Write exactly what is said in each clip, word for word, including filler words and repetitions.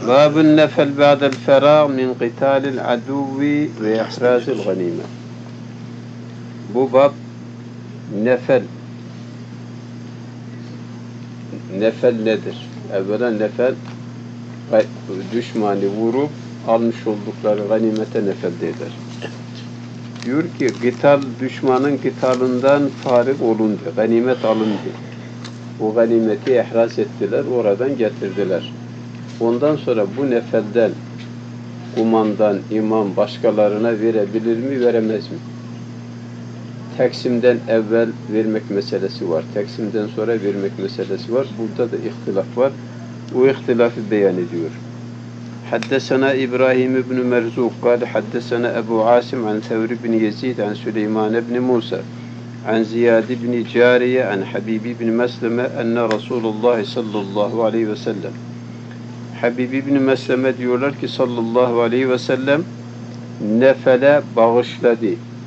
Babun nefel ba'del ferâ min qitâlil aduvi ve ihrâzil ganîme. Bu bab nefel. Nefel nedir? Evvela nefel düşmanı vurup almış oldukları ganimete nefel eder. Diyor ki kıtal düşmanın kıtalından farık olundu, ganimet alındı. O ganimeti ihraz ettiler, oradan getirdiler. Ondan sonra bu nefelden kumandan, imam başkalarına verebilir mi, veremez mi? Teksimden evvel vermek meselesi var. Teksimden sonra vermek meselesi var. Burada da ihtilaf var. O ihtilafı beyan ediyor. Haddesena İbrahim ibn Merzuk kâle haddesena Ebu Asim an Thevri ibn Yezid an Süleyman ibn Musa an Ziyad ibn Cariye an Habib ibn Mesleme enne Resulullah sallallahu aleyhi ve sellem. Habib ibn Mesleme diyorlar ki sallallahu aleyhi ve sellem nefele bağışladı.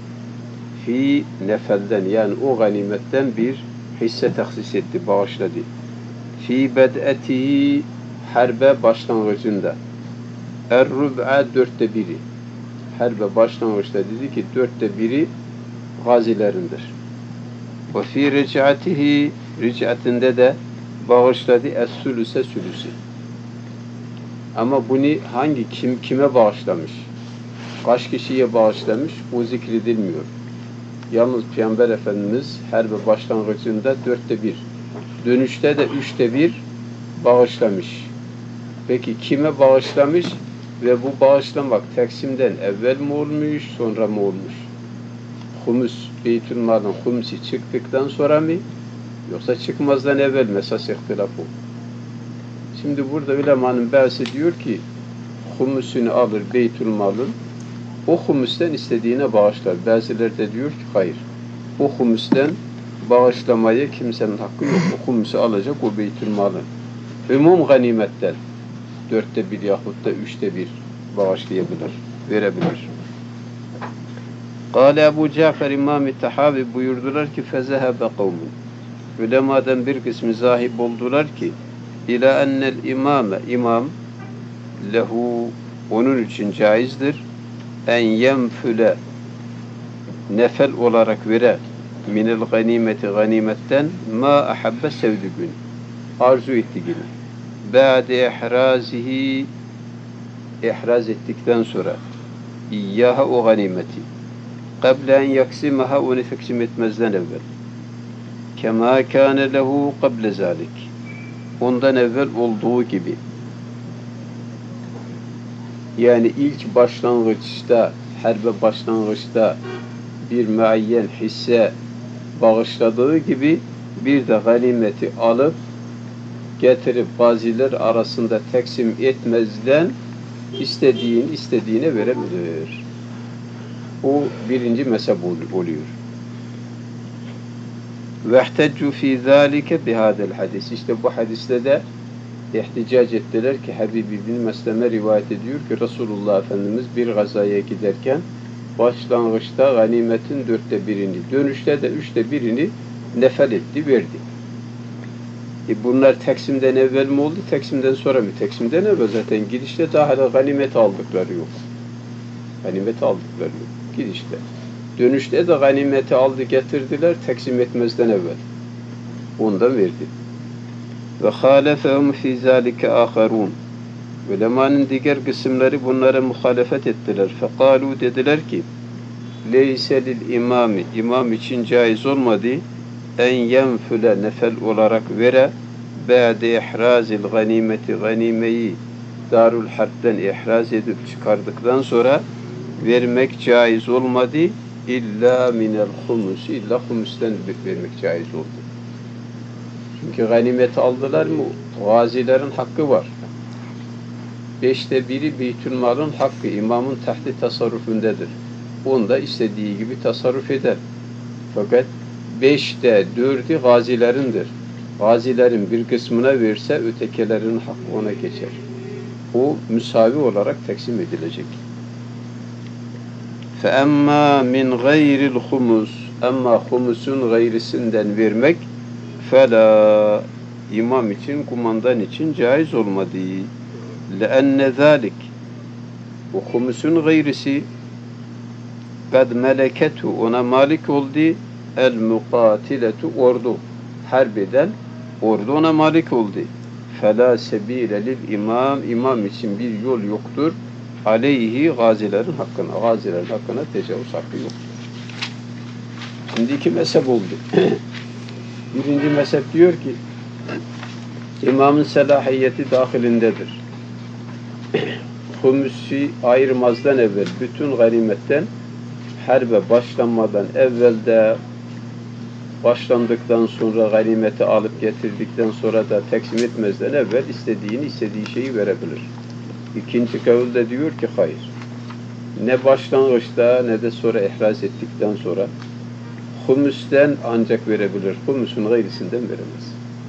Fi nefelden yani o ganimetten bir hisse tahsis etti, bağışladı. Fi bed'etihi harbe başlangıcında. Er-rub'a dörtte biri. Harbe başlangıçta dedi ki dörtte biri gazilerindir. Ve fi ric'atihi ric'atinde de bağışladı es-sülüse sülüsü. Ama bunu hangi kim kime bağışlamış? Kaç kişiye bağışlamış? O zikredilmiyor. Yalnız Peygamber Efendimiz harbe başlangıcında dörtte bir, dönüşte de üçte bir bağışlamış. Peki kime bağışlamış ve bu bağışlamak teksimden evvel mi olmuş, sonra mı olmuş? Humus, Beytülmal'ın humusi çıktıktan sonra mı? Yoksa çıkmazdan evvel mi? Esas ihtilaf o. Şimdi burada ulemanın bazısı diyor ki humusunu alır Beytülmal'ın, o humusten istediğine bağışlar. Bazıları da diyor ki hayır. O humusten bağışlamaya kimsenin hakkı yok. O humusu alacak o Beytülmal'ın. Umum ganimetten dörtte bir yahut da üçte bir bağışlayabilir, verebilir. Kâle Ebu Cafer İmam-ı Tahavi buyurdular ki fezehebe kavmun. Ulemadan bir kısmı zahib oldular ki ila ennel imame imam lehu onun için caizdir en yenfüle nefel olarak vere minel ganimeti ganimetten ma ahabbe sevdügün arzu ettiğini ba'de ihrazihi ihraz ettikten sonra iyyaha o ganimeti qabla en yaksimaha onu taksim etmezden evvel kema kâne lehu qabla zalik ondan evvel olduğu gibi yani ilk başlangıçta harbe başlangıçta bir muayyen hisse bağışladığı gibi bir de ganimeti alıp getirip gaziler arasında teksim etmezden istediğin istediğine verebilir. O birinci mezhep oluyor. وَاحْتَجُّ ف۪ي ذَٰلِكَ بِهَذَا الْحَدِيثِ İşte bu hadiste de ihticac ettiler ki Habib ibn Mesleme rivayet ediyor ki Resulullah Efendimiz bir gazaya giderken başlangıçta ganimetin dörtte birini, dönüşte de üçte birini nefel etti, verdi. E bunlar teksimden evvel mi oldu, teksimden sonra mı? Teksimden evvel zaten gidişte daha hala ganimet aldıkları yok. Ganimet aldıkları yok. Gidişte. Dönüşte de ganimeti aldı getirdiler teksim etmezden evvel. Ondan verdi. Ve halefehum fi zalike aharun. Ulemanın diğer kısımları bunlara muhalefet ettiler. Fekalu dediler ki leyse lil imami imam için caiz olmadı en yenfüle nefel olarak vere ba'de ihrazil ganimeti ganimeyi Darul Harp'ten ihraz edip çıkardıktan sonra vermek caiz olmadı illa minel humus illa humusten vermek caiz oldu. Çünkü ganimeti aldılar mı gazilerin hakkı var. Beşte biri Beytülmal'ın hakkı imamın tahti tasarrufundedir. Onda istediği gibi tasarruf eder. Fakat beşte dördü gazilerindir. Gazilerin bir kısmına verse ötekilerin hakkı ona geçer. O müsavi olarak taksim edilecek. فَاَمَّا مِنْ غَيْرِ الْخُمُسِ Ama humusun gayrisinden vermek فَلَا imam için, kumandan için caiz olmadı. لَأَنَّ ذَٰلِكِ O humusun gayrisi kad meleketu ona malik oldu el mukatiletu ordu harp eden ordu ona malik oldu. Fela sebile lil imam imam için bir yol yoktur. Aleyhi gazilerin hakkına gazilerin hakkına tecavüz hakkı yoktur. Şimdi iki mezhep oldu. Birinci mezhep diyor ki imamın selahiyeti dahilindedir. Humusi ayırmazdan evvel bütün ganimetten harbe başlanmadan evvelde başlandıktan sonra ganimeti alıp getirdikten sonra da teksim etmezden evvel istediğini istediği şeyi verebilir. İkinci kavul de diyor ki hayır. Ne başlangıçta ne de sonra ihraz ettikten sonra humusten ancak verebilir. Humusun gayrisinden veremez.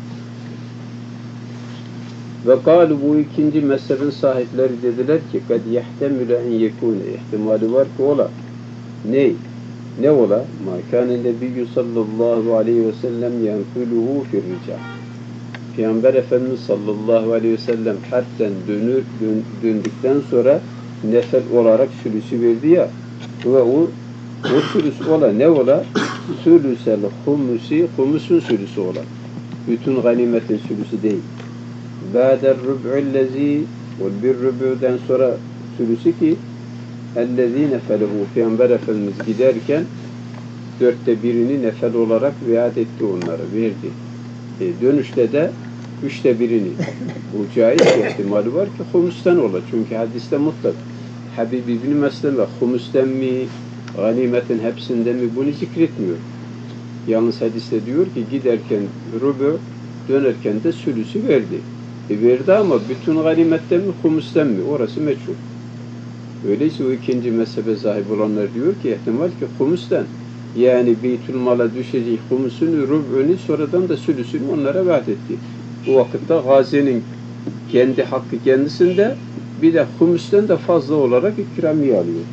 Ve kâlu bu ikinci mezhebin sahipleri dediler ki kad yehtemülü en yekûne ihtimali var ki ola. Ne? Ne ola? Ma kâne nebiyyü sallallahu aleyhi ve sellem yenfülühû firrica. Peygamber Efendimiz sallallahu aleyhi ve sellem harpten dönür, dön, döndükten sonra nefel olarak sülüsü verdi ya ve o o sülüsü ola ne ola? Sülüsel humusi humusun sülüsü ola. Bütün ganimetin sülüsü değil. Ba'der rub'ullezî ve bir rub'den sonra sülüsü ki ellezî nefelehu Peygamber Efendimiz giderken dörtte birini nefel olarak vaat etti onlara, verdi. E, dönüşte de üçte birini. Bu caiz ihtimali var ki humustan olur. Çünkü hadiste mutlak. Habib İbni Mesleme humusten mi, ganimetin hepsinden mi bunu zikretmiyor. Yalnız hadiste diyor ki giderken rubu, dönerken de sülüsü verdi. E verdi ama bütün ganimetten mi, humustan mi? Orası meçhul. Öyleyse o ikinci mezhebe sahip olanlar diyor ki ihtimal ki humustan. Yani Beytülmal'a düşecek humusunu, rub'unu sonradan da sülüsünü onlara vaat etti. Bu vakitte gazinin kendi hakkı kendisinde bir de humustan da fazla olarak ikramiye alıyor.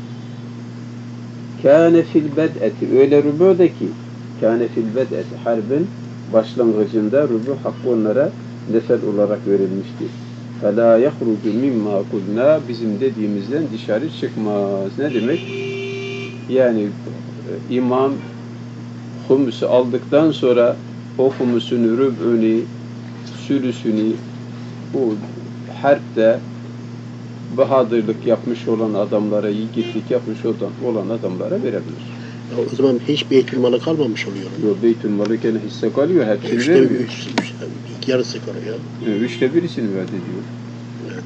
Kâne fil bed'eti öyle rub'daki kâne fil bed'eti harbin başlangıcında rubu hakkı onlara nefel olarak verilmiştir. فَلَا يَخْرُجُ مِمَّا قُلْنَا bizim dediğimizden dışarı çıkmaz. Ne demek? Yani imam humusu aldıktan sonra o humusunu, rüb'ünü, sülüsünü bu harpte bahadırlık yapmış olan adamlara, yiğitlik yapmış olan, olan adamlara verebilir. Ya o zaman hiç Beytülmal'a kalmamış oluyor. Yok, Beytülmal'a gene hisse kalıyor. Hepsini üçte, vermiyor. üç, üç, üç, yarısı kalıyor. Evet, üçte birisini vaat ediyor. Evet.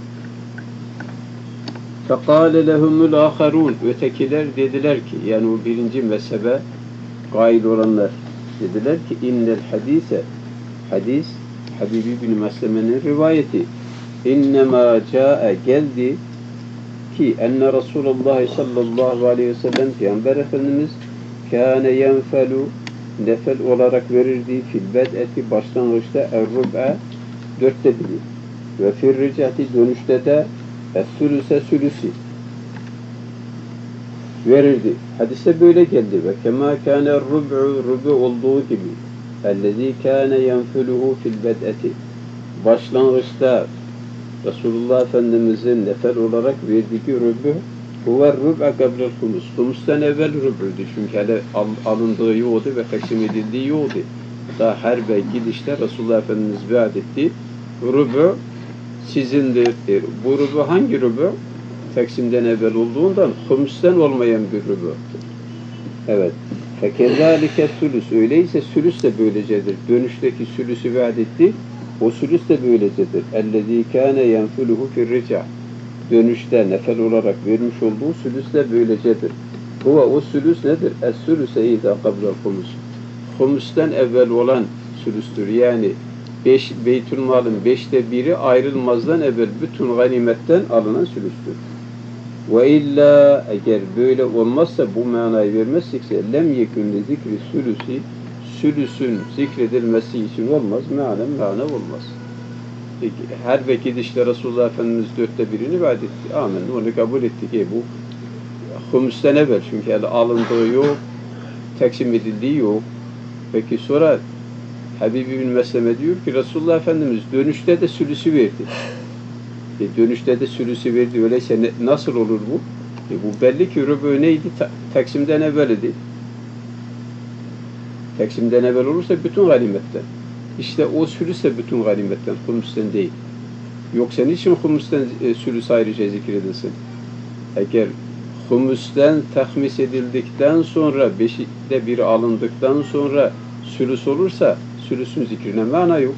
فَقَالَ لَهُمُ الْآخَرُونَ Ötekiler dediler ki, yani o birinci mezhebe gail olanlar dediler ki innel hadise hadis Habibi bin Mesleme'nin rivayeti innema ca'e geldi ki enne Resulullah sallallahu aleyhi ve sellem Peygamber Efendimiz kâne yenfelu nefel olarak verirdi fil bed'eti başlangıçta er-rub'a dörtte biri ve fir ricati dönüşte de es-sülüse sülüsi verirdi. Hadiste böyle geldi ve kema kâne er-rub'u rubu olduğu gibi ellezî kâne yenfuluhu fil bed'eti başlangıçta Resulullah Efendimiz'in nefel olarak verdiği rubu huver rub'a gabrel humus. Humustan evvel rub'uydu. Çünkü hele al, alındığı yoktu ve taksim edildiği yoktu. Daha harbe gidişte Resulullah Efendimiz vaat etti. Rubu sizindir. E, bu rubu hangi rubu? Taksimden evvel olduğundan humustan olmayan bir rubu. Evet. Fekezalike sülüs. Öyleyse sülüs de böylecedir. Dönüşteki sülüsü vaat etti. O sülüs de böylecedir. اَلَّذ۪ي كَانَ يَنْفُلُهُ فِي الرِّجَعِ Dönüşte nefel olarak vermiş olduğu sülüs de böylecedir. Bu o sülüs nedir? Es-sülüse اِذَا قَبْلَ الْخُمُسِ Humustan evvel olan sülüstür. Yani beş, Beytülmal'ın beşte biri ayrılmazdan evvel bütün ganimetten alınan sülüstür. Ve illa eğer böyle olmazsa bu manayı vermezsekse lem yekun li zikri sülüsi sülüsün zikredilmesi için olmaz, mealen mana olmaz. Peki, her ve gidişte Resulullah Efendimiz dörtte birini vaat etti. Amin. Onu kabul ettik. E, bu humustan evvel çünkü yani alındığı yok, taksim edildiği yok. Peki sonra Habib bin Mesleme diyor ki Resulullah Efendimiz dönüşte de sülüsü verdi. E, dönüşte de sülüsü verdi. Öyleyse ne, nasıl olur bu? E, bu belli ki rübü neydi? Ta, taksimden evvel idi. Taksimden evvel olursa bütün ganimetten. İşte o sülüs de bütün ganimetten, humustan değil. Yoksa niçin humustan e, sülüs ayrıca zikredilsin? Eğer humustan tahmis edildikten sonra, beşikte biri alındıktan sonra sülüs olursa, sülüsün zikrine mana yok.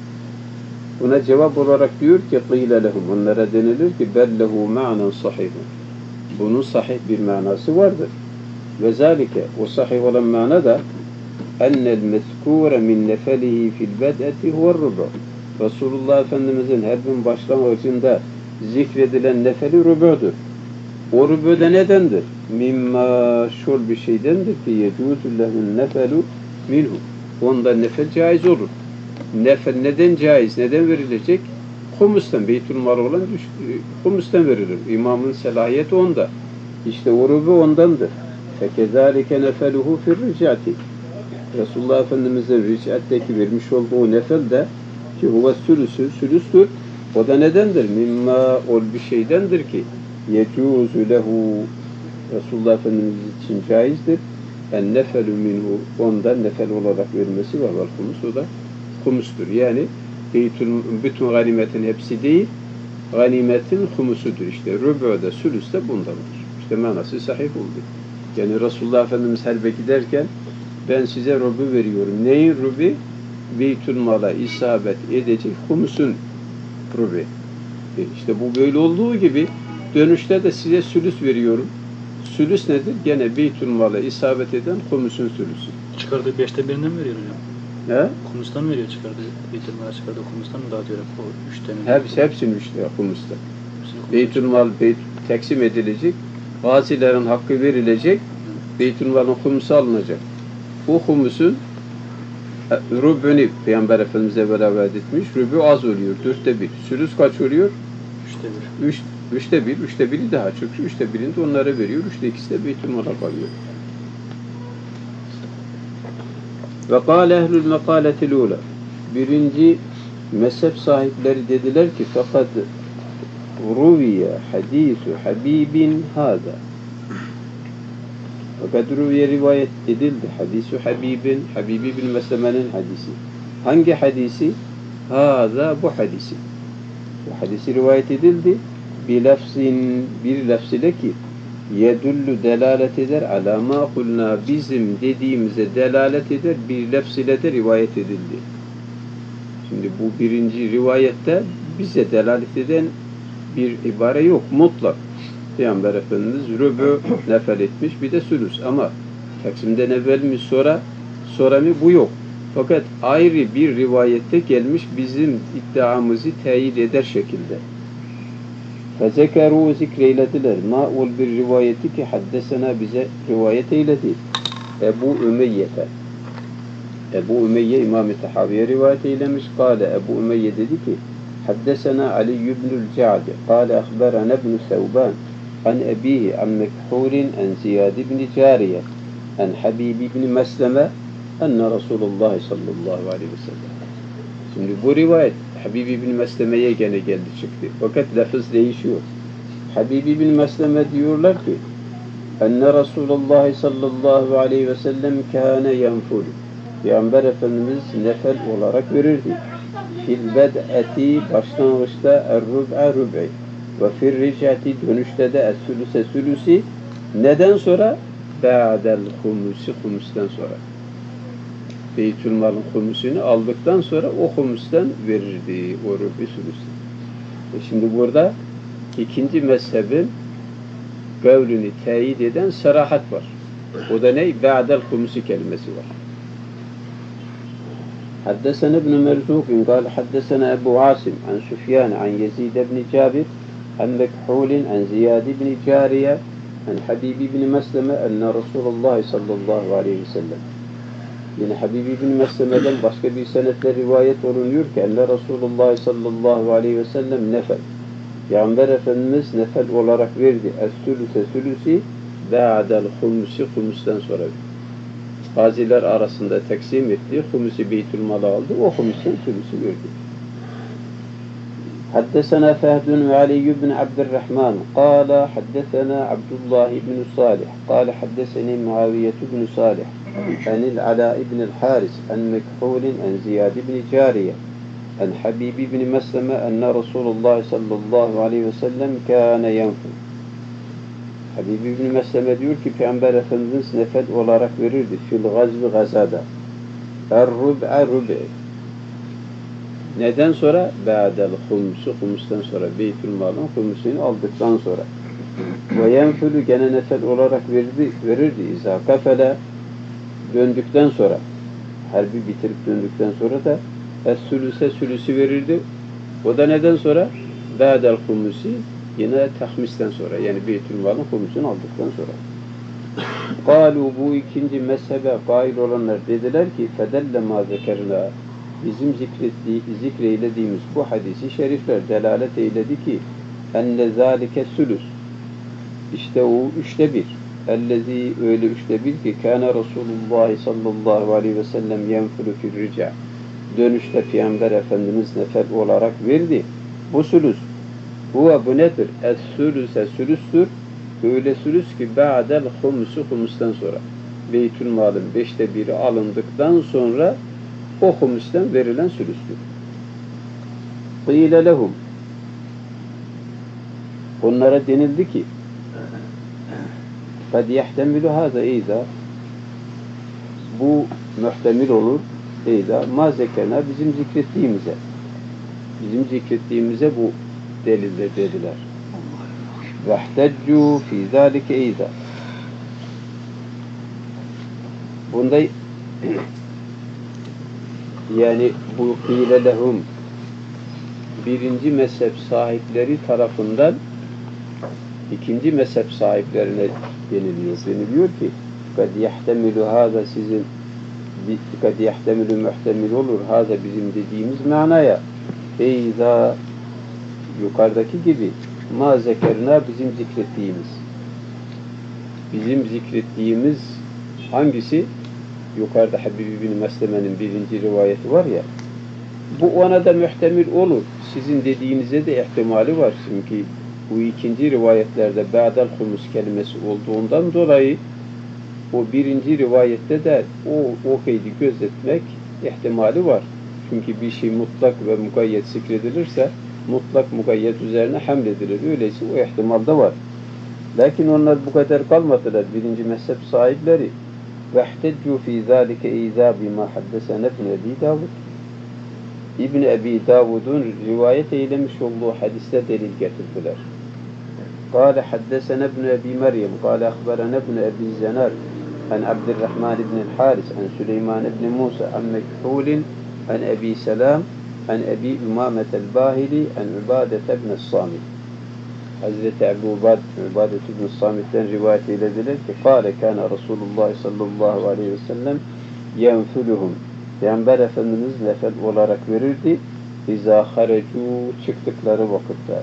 Buna cevap olarak diyor ki قِيلَ لَهُمْ onlara denilir ki بَلْ لَهُ مَعْنًا صَحِيحٌ bunun sahih bir manası vardır. Ve zalike o sahih olan mana da ennel mezkûre min nefelihi fil bed'eti huve'r-rubu. Resulullah Efendimizin her gün başlangıcında zikredilen nefeli rübüdür. O rübü de nedendir? Mimma şol bir şeydendir ki yecûzü lehun nefelu minhu. Onda nefel caiz olur. Nefel neden caiz? Neden verilecek? Humustan, beytülmal olan humustan verilir. İmamın selahiyeti onda. İşte o rübü ondandır. Fekezâlike nefeluhu firricati. Resulullah Efendimiz'in ric'atteki vermiş olduğu nefel de ki huve sülüsü, sülüstür. O da nedendir? Mimma ol bir şeydendir ki yecûzü lehu Resulullah Efendimiz için caizdir. En nefelü minhu ondan nefel olarak vermesi var. Vel humus o da humustur. Yani beytül, bütün ganimetin hepsi değil, ganimetin humusudur. İşte rübü de sülüs de bundandır. İşte manası sahih oldu. Yani Resulullah Efendimiz helbeki derken ben size rübü veriyorum. Neyin rübü? Beytül mala isabet edecek humusun rübü. E işte bu böyle olduğu gibi dönüşte de size sülüs veriyorum. Sülüs nedir? Gene beytül mala isabet eden humusun sülüsü. Çıkardığı beşte birinden mi veriyor hocam? He? Humustan mı veriyor çıkardığı? Beytülmal'a çıkardığı humustan mı dağıtıyor? O üçte mi? Hepsi, hepsini üçte humusta. Beytülmal beyt, teksim edilecek. Gazilerin hakkı verilecek. Beytülmal'ın humusu alınacak. Bu humusun rübünü Peygamber Efendimiz'e beraber etmiş. Rübü az oluyor. Dörtte bir. Sülüs kaç oluyor? Üçte bir. Üç, üçte bir. Üçte biri daha çok. Üçte birini de onlara veriyor. Üçte ikisi de Beytülmal'a kalıyor. Ve kâle ehlül mekâletil ûlâ. Birinci mezhep sahipleri dediler ki fakat ruviye hadîsü habibin hâzâ. Fakat ruviye rivayet edildi. Hadîsü habibin, Habibi bin Mesleme'nin hadisi. Hangi hadisi? Hâzâ bu hadisi. Bu hadisi rivayet edildi. Bir lafzin, bir lafz ile ki yedullu delalet eder ala ma kulna bizim dediğimize delalet eder bir lafz ile de rivayet edildi. Şimdi bu birinci rivayette bize delalet eden bir ibare yok. Mutlak. Peygamber Efendimiz rübü nefel etmiş bir de sülüs ama taksimden evvel mi sonra sonra mı bu yok. Fakat ayrı bir rivayette gelmiş bizim iddiamızı teyit eder şekilde. فَذَكَرُوا zikreylediler. Ma ol bir rivayeti ki haddesena bize rivayet eyledi. Ebu Ümeyye'te. Ebu Ümeyye İmam-ı Tahaviye rivayet eylemiş. Kale Ebu Ümeyye dedi ki haddesena Ali ibnül Ca'di. Kale ahberana ibn Sevban an ebihi an Mekhulin an Ziyad ibn Cariye an Habib ibn Mesleme enne Resulullah sallallahu aleyhi ve sellem. Şimdi bu rivayet Habib ibn Mesleme'ye gene geldi çıktı. Fakat lafız değişiyor. Habib ibn Mesleme diyorlar ki enne Resulullah sallallahu aleyhi ve sellem kâne yenful. Peygamber Efendimiz nefel olarak verirdi. Fil bed'eti başlangıçta er-rub'a rub'i ve fil ric'ati dönüşte de es-sülüse sülüsi neden sonra? Ba'del humusi humustan sonra. Beytülmal'ın humusunu aldıktan sonra o humustan verirdi o rub'i sülüsü. E şimdi burada ikinci mezhebin kavlini teyit eden sarahat var. O da ne? Ba'del humusi kelimesi var. حدثنا ابن مرزوق قال حدثنا أبو عاصم عن سفيان عن يزيد بن جابر عن مكحول عن زياد بن جارية عن حبيب بن مسلمة أن رسول الله صلى الله عليه وسلم yine Habib ibn Mesleme'den başka bir senetle rivayet olunuyor ki enne Resulullah sallallahu aleyhi ve sellem nefel. Peygamber Efendimiz nefel olarak verdi. Es-sülüse sülüsi ba'del humusi humustan sonra. Gaziler arasında taksim etti. Humusi Beytülmal'a aldı. O humusun sülüsü verdi. حدثنا فهد وعلي بن عبد الرحمن قال حدثنا عبد الله بن صالح قال حدثني معاوية بن صالح عن العلاء بن الحارث عن مكحول عن زياد بن جارية عن حبيب بن مسلمة أن رسول الله صلى الله عليه وسلم كان ينفل. Habib ibn Mesleme diyor ki Peygamber Efendimiz nefel olarak verirdi fil gazvi gazada. Er-rub'a rub'i. Neden sonra? Ba'del humsu, humustan sonra. Beytülmal'ın humusunu aldıktan sonra. Ve yenfülü gene nefel olarak verirdi, verirdi. İzâ kafele döndükten sonra. Harbi bitirip döndükten sonra da es-sülüse sülüsü verirdi. O da neden sonra? Ba'del humusi yine tahmisten sonra. Yani Beytülmal'ın humusunu aldıktan sonra. Kalu bu ikinci mezhebe kail olanlar dediler ki fedelle ma zekerna bizim zikrettiği, zikreylediğimiz bu hadisi şerifler delalet eyledi ki enne zâlike sülüs işte o üçte bir ellezî öyle üçte bir ki kâne Resulullah sallallahu aleyhi ve sellem yenfülü fil rica dönüşte Peygamber Efendimiz nefel olarak verdi. Bu sülüs huve bu nedir? Es-sülüse sülüstür. Öyle sülüs ki ba'del humusu humustan sonra Beytülmal'ın beşte biri alındıktan sonra o humustan verilen sülüstür. Qîle lehum onlara denildi ki kad yehtemilu hâza eyda bu muhtemil olur eyda ma zekena bizim zikrettiğimize bizim zikrettiğimize bu delildir dediler. وَاحْتَجُّوا فِي ذَٰلِكَ اَيْذَا bunda yani bu kîle lehum birinci mezhep sahipleri tarafından ikinci mezhep sahiplerine deniliyor. Deniliyor ki kad yehtemilu hâza sizin kad yehtemilu muhtemil olur hâza bizim dediğimiz manaya eyza yukarıdaki gibi ma zekerna bizim zikrettiğimiz bizim zikrettiğimiz hangisi? Yukarıda Habib bin Mesleme'nin birinci rivayeti var ya bu ona da muhtemil olur. Sizin dediğinize de ihtimali var. Çünkü bu ikinci rivayetlerde ba'del humus kelimesi olduğundan dolayı o birinci rivayette de o, o kaydı gözetmek ihtimali var. Çünkü bir şey mutlak ve mukayyet zikredilirse mutlak mukayyet üzerine hamledilir. Öyleyse o ihtimal da var. Lakin onlar bu kadar kalmadılar. Birinci mezhep sahipleri. وَاحْتَجُّوا فِي ذَٰلِكَ اِذَا بِمَا حَدَّسَنَ اَبْنِ اَب۪ي دَاوُدْ İbn-i Ebi Davud'un rivayet eylemiş olduğu hadiste delil getirdiler. قال حدثنا ابن أبي مريم قال أخبرنا ابن أبي زناد عن عبد الرحمن بن الحارث عن سليمان بن موسى عن مكحول عن أبي سلام عن أبي أمامة الباهلي عن عبادة بن الصامت Hazreti Ebu Ubadet ibn Samit'ten rivayet eylediler ki Kale kâne Resulullah sallallahu aleyhi ve sellem yenfülühüm Peygamber Efendimiz nefel olarak verirdi İzâ harecû çıktıkları vakitte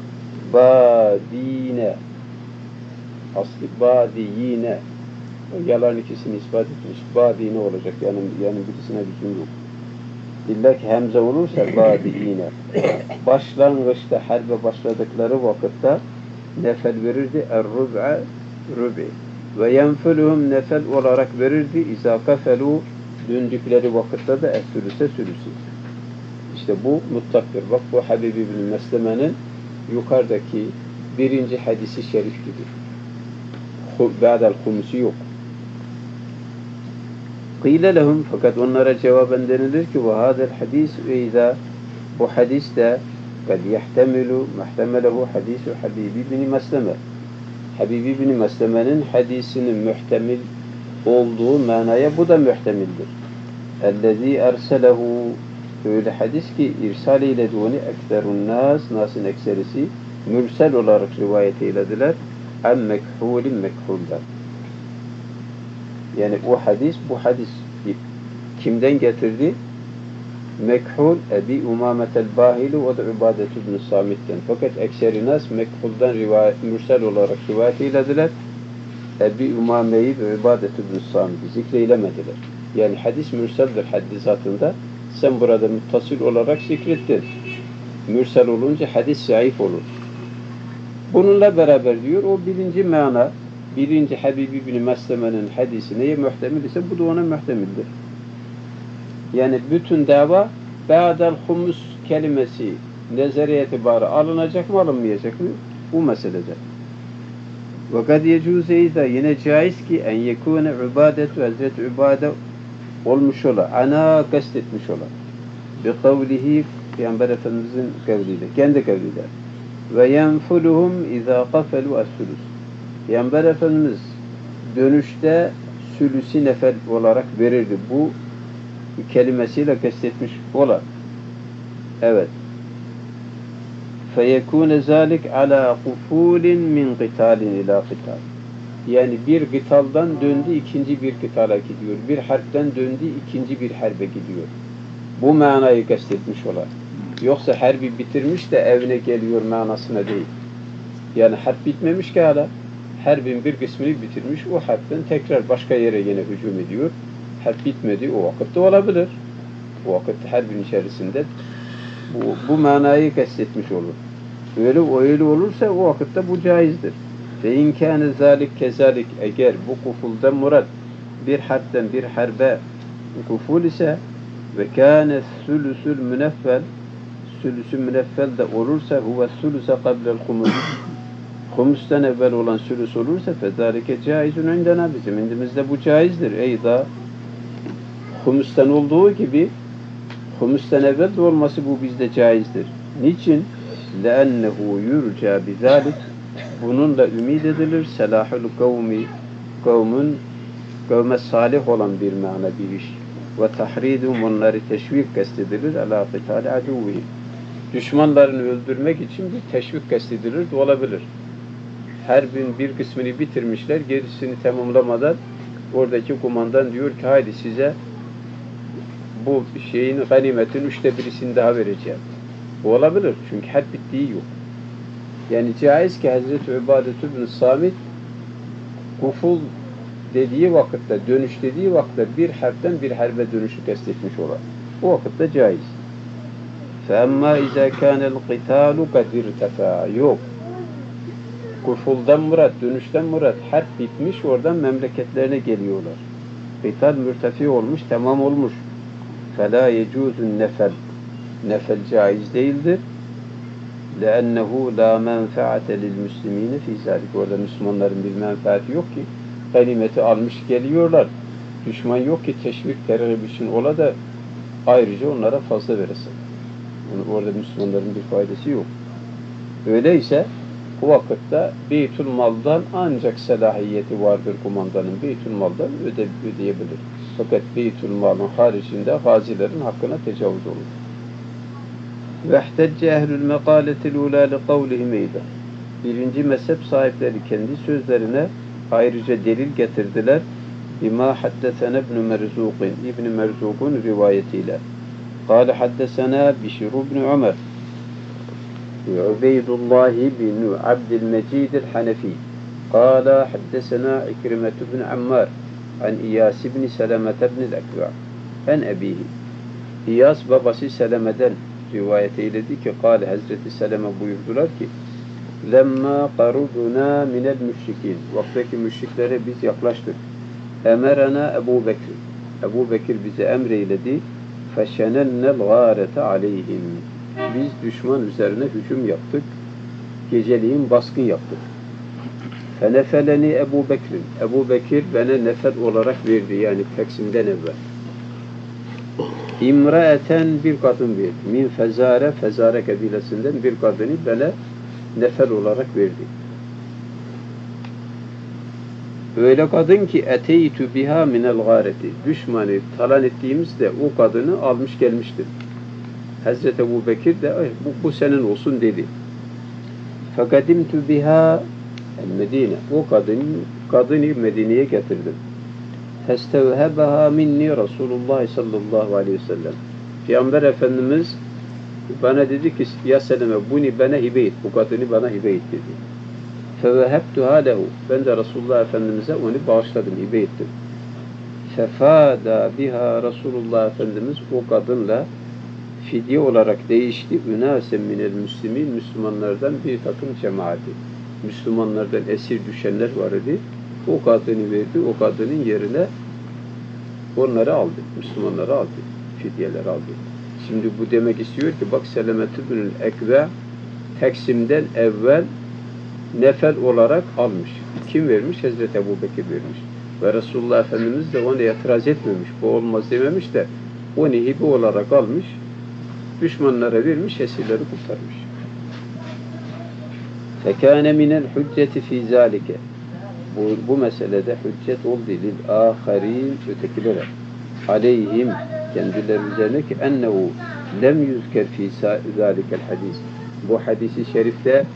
Bâdîne aslı bâdiyîne yalan ikisini ispat etmiş. Bâdîne olacak yani, yani birisine lüzum yok. İlla ki hemze olursa bâdiyîne başlangıçta harbe başladıkları vakitte nefel verirdi er-rub'a rub'i ve yenfülühüm nefel olarak verirdi izâ kafelû döndükleri vakitte de es-sülüse sülüsü. İşte bu mutlaktır. Bak bu Habib ibn Mesleme'nin yukarıdaki birinci hadisi şerif gibi. Ba'del humusi yok. Kîle lehum fakat onlara cevaben denilir ki ve hâzel hadis ve izâ bu hadis de kad yehtemilu muhtemelehu hadisu Habib ibn Mesleme Habib ibn Mesleme'nin hadisinin muhtemil olduğu manaya bu da muhtemildir. Ellezî erselehu öyle hadis ki irsal eylediğini ekserun nas nasın ekserisi mürsel olarak rivayet eylediler en mekhulin mekhuldan. Yani o hadis bu hadis kimden getirdi? Mekhul Ebi Umametel Bahili ve de Ubadet ibn Samit'ten. Fakat ekseri nas mekhuldan rivayet, mürsel olarak rivayet eylediler. Ebi Umame'yi ve Ubadet ibn Samit'i zikreylemediler. Yani hadis mürseldir haddi zatında. Sen burada muttasıl olarak zikrettin. Mürsel olunca hadis zayıf olur. Bununla beraber diyor, o birinci mana, birinci Habib ibn Mesleme'nin hadisi neye muhtemel ise bu da ona muhtemildir. Yani bütün dava ba'del humus kelimesi nezeriye itibarı alınacak mı alınmayacak mı? Bu meselede. Ve kad yecuze izâ yine caiz ki en yekûne ibadetu Hazreti Ubade olmuş ola, ana kastetmiş ola. Bi kavlihi Peygamber Efendimizin kavliyle, kendi kavliyle. Ve yenfuluhum izâ qafelu as-sülüs. Peygamber Efendimiz dönüşte sülüsi nefel olarak verirdi. Bu kelimesiyle kastetmiş ola. Evet. فَيَكُونَ ذَٰلِكَ عَلَى قُفُولٍ مِنْ قِتَالٍ اِلٰى قِتَالٍ. Yani bir kıtaldan döndü ikinci bir kıtala gidiyor. Bir harpten döndü ikinci bir harbe gidiyor. Bu manayı kastetmiş olar. Yoksa harbi bitirmiş de evine geliyor manasına değil. Yani harp bitmemiş ki hala. Harbin bir kısmını bitirmiş. O harpten tekrar başka yere yine hücum ediyor. Harp bitmedi. O vakitte olabilir. O vakitte harbin içerisinde bu, bu manayı kastetmiş olur. Öyle öyle olursa o vakitte bu caizdir. Ve inkâne zâlik kezalik, eğer bu kufuldan murad bir harpten bir harbe kuful ise ve kâne sülüsül müneffel, sülüsü müneffel de olursa huve sülüse kablel humus, humustan evvel olan sülüs olursa fezâlike caizun indena, bizim indimizde bu caizdir. Eyda humustan olduğu gibi humustan evvel de olması bu bizde caizdir. Niçin? لَأَنَّهُ يُرْجَى بِذَٰلِكِ, bununla ümid edilir selahul kavmi, kavmun kavme salih olan bir mana bir iş ve tahridum, onları teşvik kastedilir ala qitali aduvi, düşmanlarını öldürmek için bir teşvik kastedilir de olabilir. Her bin bir kısmını bitirmişler, gerisini tamamlamadan oradaki kumandan diyor ki haydi size bu şeyin ganimetin üçte birisini daha vereceğim. Bu olabilir. Çünkü harp bittiği yok. Yani caiz ki Hazreti Übadetü bin Samit kuful dediği vakitte, dönüş dediği vakitte bir harpten bir harbe dönüşü kastetmiş olan. O vakitte caiz. فَاَمَّا اِذَا كَانَ الْقِتَالُ قَدْ اِرْتَفَى, yok. Kufuldan murat, dönüşten murat, harp bitmiş, oradan memleketlerine geliyorlar. Qital mürtefi olmuş, tamam olmuş. فَلَا يَجُوزُ النَّفَلْ, nefel caiz değildir. لَأَنَّهُ لَا مَنْفَعَةَ لِلْمُسْلِمِينَ فِي ذَٰلِكَ, orada Müslümanların bir menfaati yok ki. Ganimeti almış geliyorlar. Düşman yok ki teşvik terör için ola da ayrıca onlara fazla veresin. Yani orada Müslümanların bir faydası yok. Öyleyse bu vakitte Beytül Mal'dan ancak selahiyeti vardır kumandanın. Beytül Mal'dan öde, ödeyebilir. Fakat Beytül Mal'ın haricinde gazilerin hakkına tecavüz olur. وَاحْتَجَّ اَهْلُ الْمَقَالَةِ الْعُولَى لِقَوْلِهِمْ اَيْضًا. Birinci mezhep sahipleri kendi sözlerine ayrıca delil getirdiler. بِمَا حَدَّثَنَا ابْنُ مَرْزُوقٍ, İbn-i Merzuk'un rivayetiyle. قَالَ حَدَّثَنَا بِشِرُ بْنُ عُمَرٍ وعبيد الله بن عبد المجيد الحنفي قال حدثنا عكرمة بن عمار عن إياس بن سلمة بن الأكوع عن أبيه. İyas babası Seleme'den rivayet eyledi ki Kâle Hazreti Seleme buyurdular ki Lemma qarubuna minel müşrikin, vaktaki müşriklere biz yaklaştık. Emerena Ebu Bekir, Ebu Bekir bize emreyledi. Feşenennel gârete aleyhim, biz düşman üzerine hücum yaptık. Geceliğin baskın yaptık. Fenefeleni Ebu Bekir, Ebu Bekir bana nefel olarak verdi, yani Taksim'den evvel. İmraeten, bir kadın verdi. Min Fezare, Fezare kabilesinden bir kadını bana nefel olarak verdi. Öyle kadın ki eteytü biha minel gâreti, düşmanı talan ettiğimizde o kadını almış gelmiştir. Hazreti Ebu Bekir de bu, bu senin olsun dedi. Fekadimtü biha el-Medine, o kadını, kadını Medine'ye getirdim. Festevhebaha minni Resulullah sallallahu aleyhi ve sellem. Peygamber Efendimiz bana dedi ki ya Seleme bunu bana hibe et, bu kadını bana hibe et dedi. Fevehebtuha lehu, ben de Resulullah Efendimiz'e onu bağışladım, hibe ettim. Fefada biha Resulullah Efendimiz o kadınla fidye olarak değişti. Ünasen minel müslimin, Müslümanlardan bir takım cemaati. Müslümanlardan esir düşenler var idi. O kadını verdi. O kadının yerine onları aldı. Müslümanları aldı. Fidyeler aldı. Şimdi bu demek istiyor ki bak Selemet-i Binül Ekve Teksim'den evvel nefel olarak almış. Kim vermiş? Hazreti Ebu Bekir vermiş. Ve Resulullah Efendimiz de ona itiraz etmemiş. Bu olmaz dememiş de onu hibe olarak almış. Düşmanlara vermiş, esirleri kurtarmış. Fekâne minel hücceti fî zâlike. Bu, bu meselede hüccet oldu lil âkharîn, ötekilere. Aleyhim, kendileri üzerine ki ennehu lem yüzker fî zâlikel hadis. Bu hadisi şerifte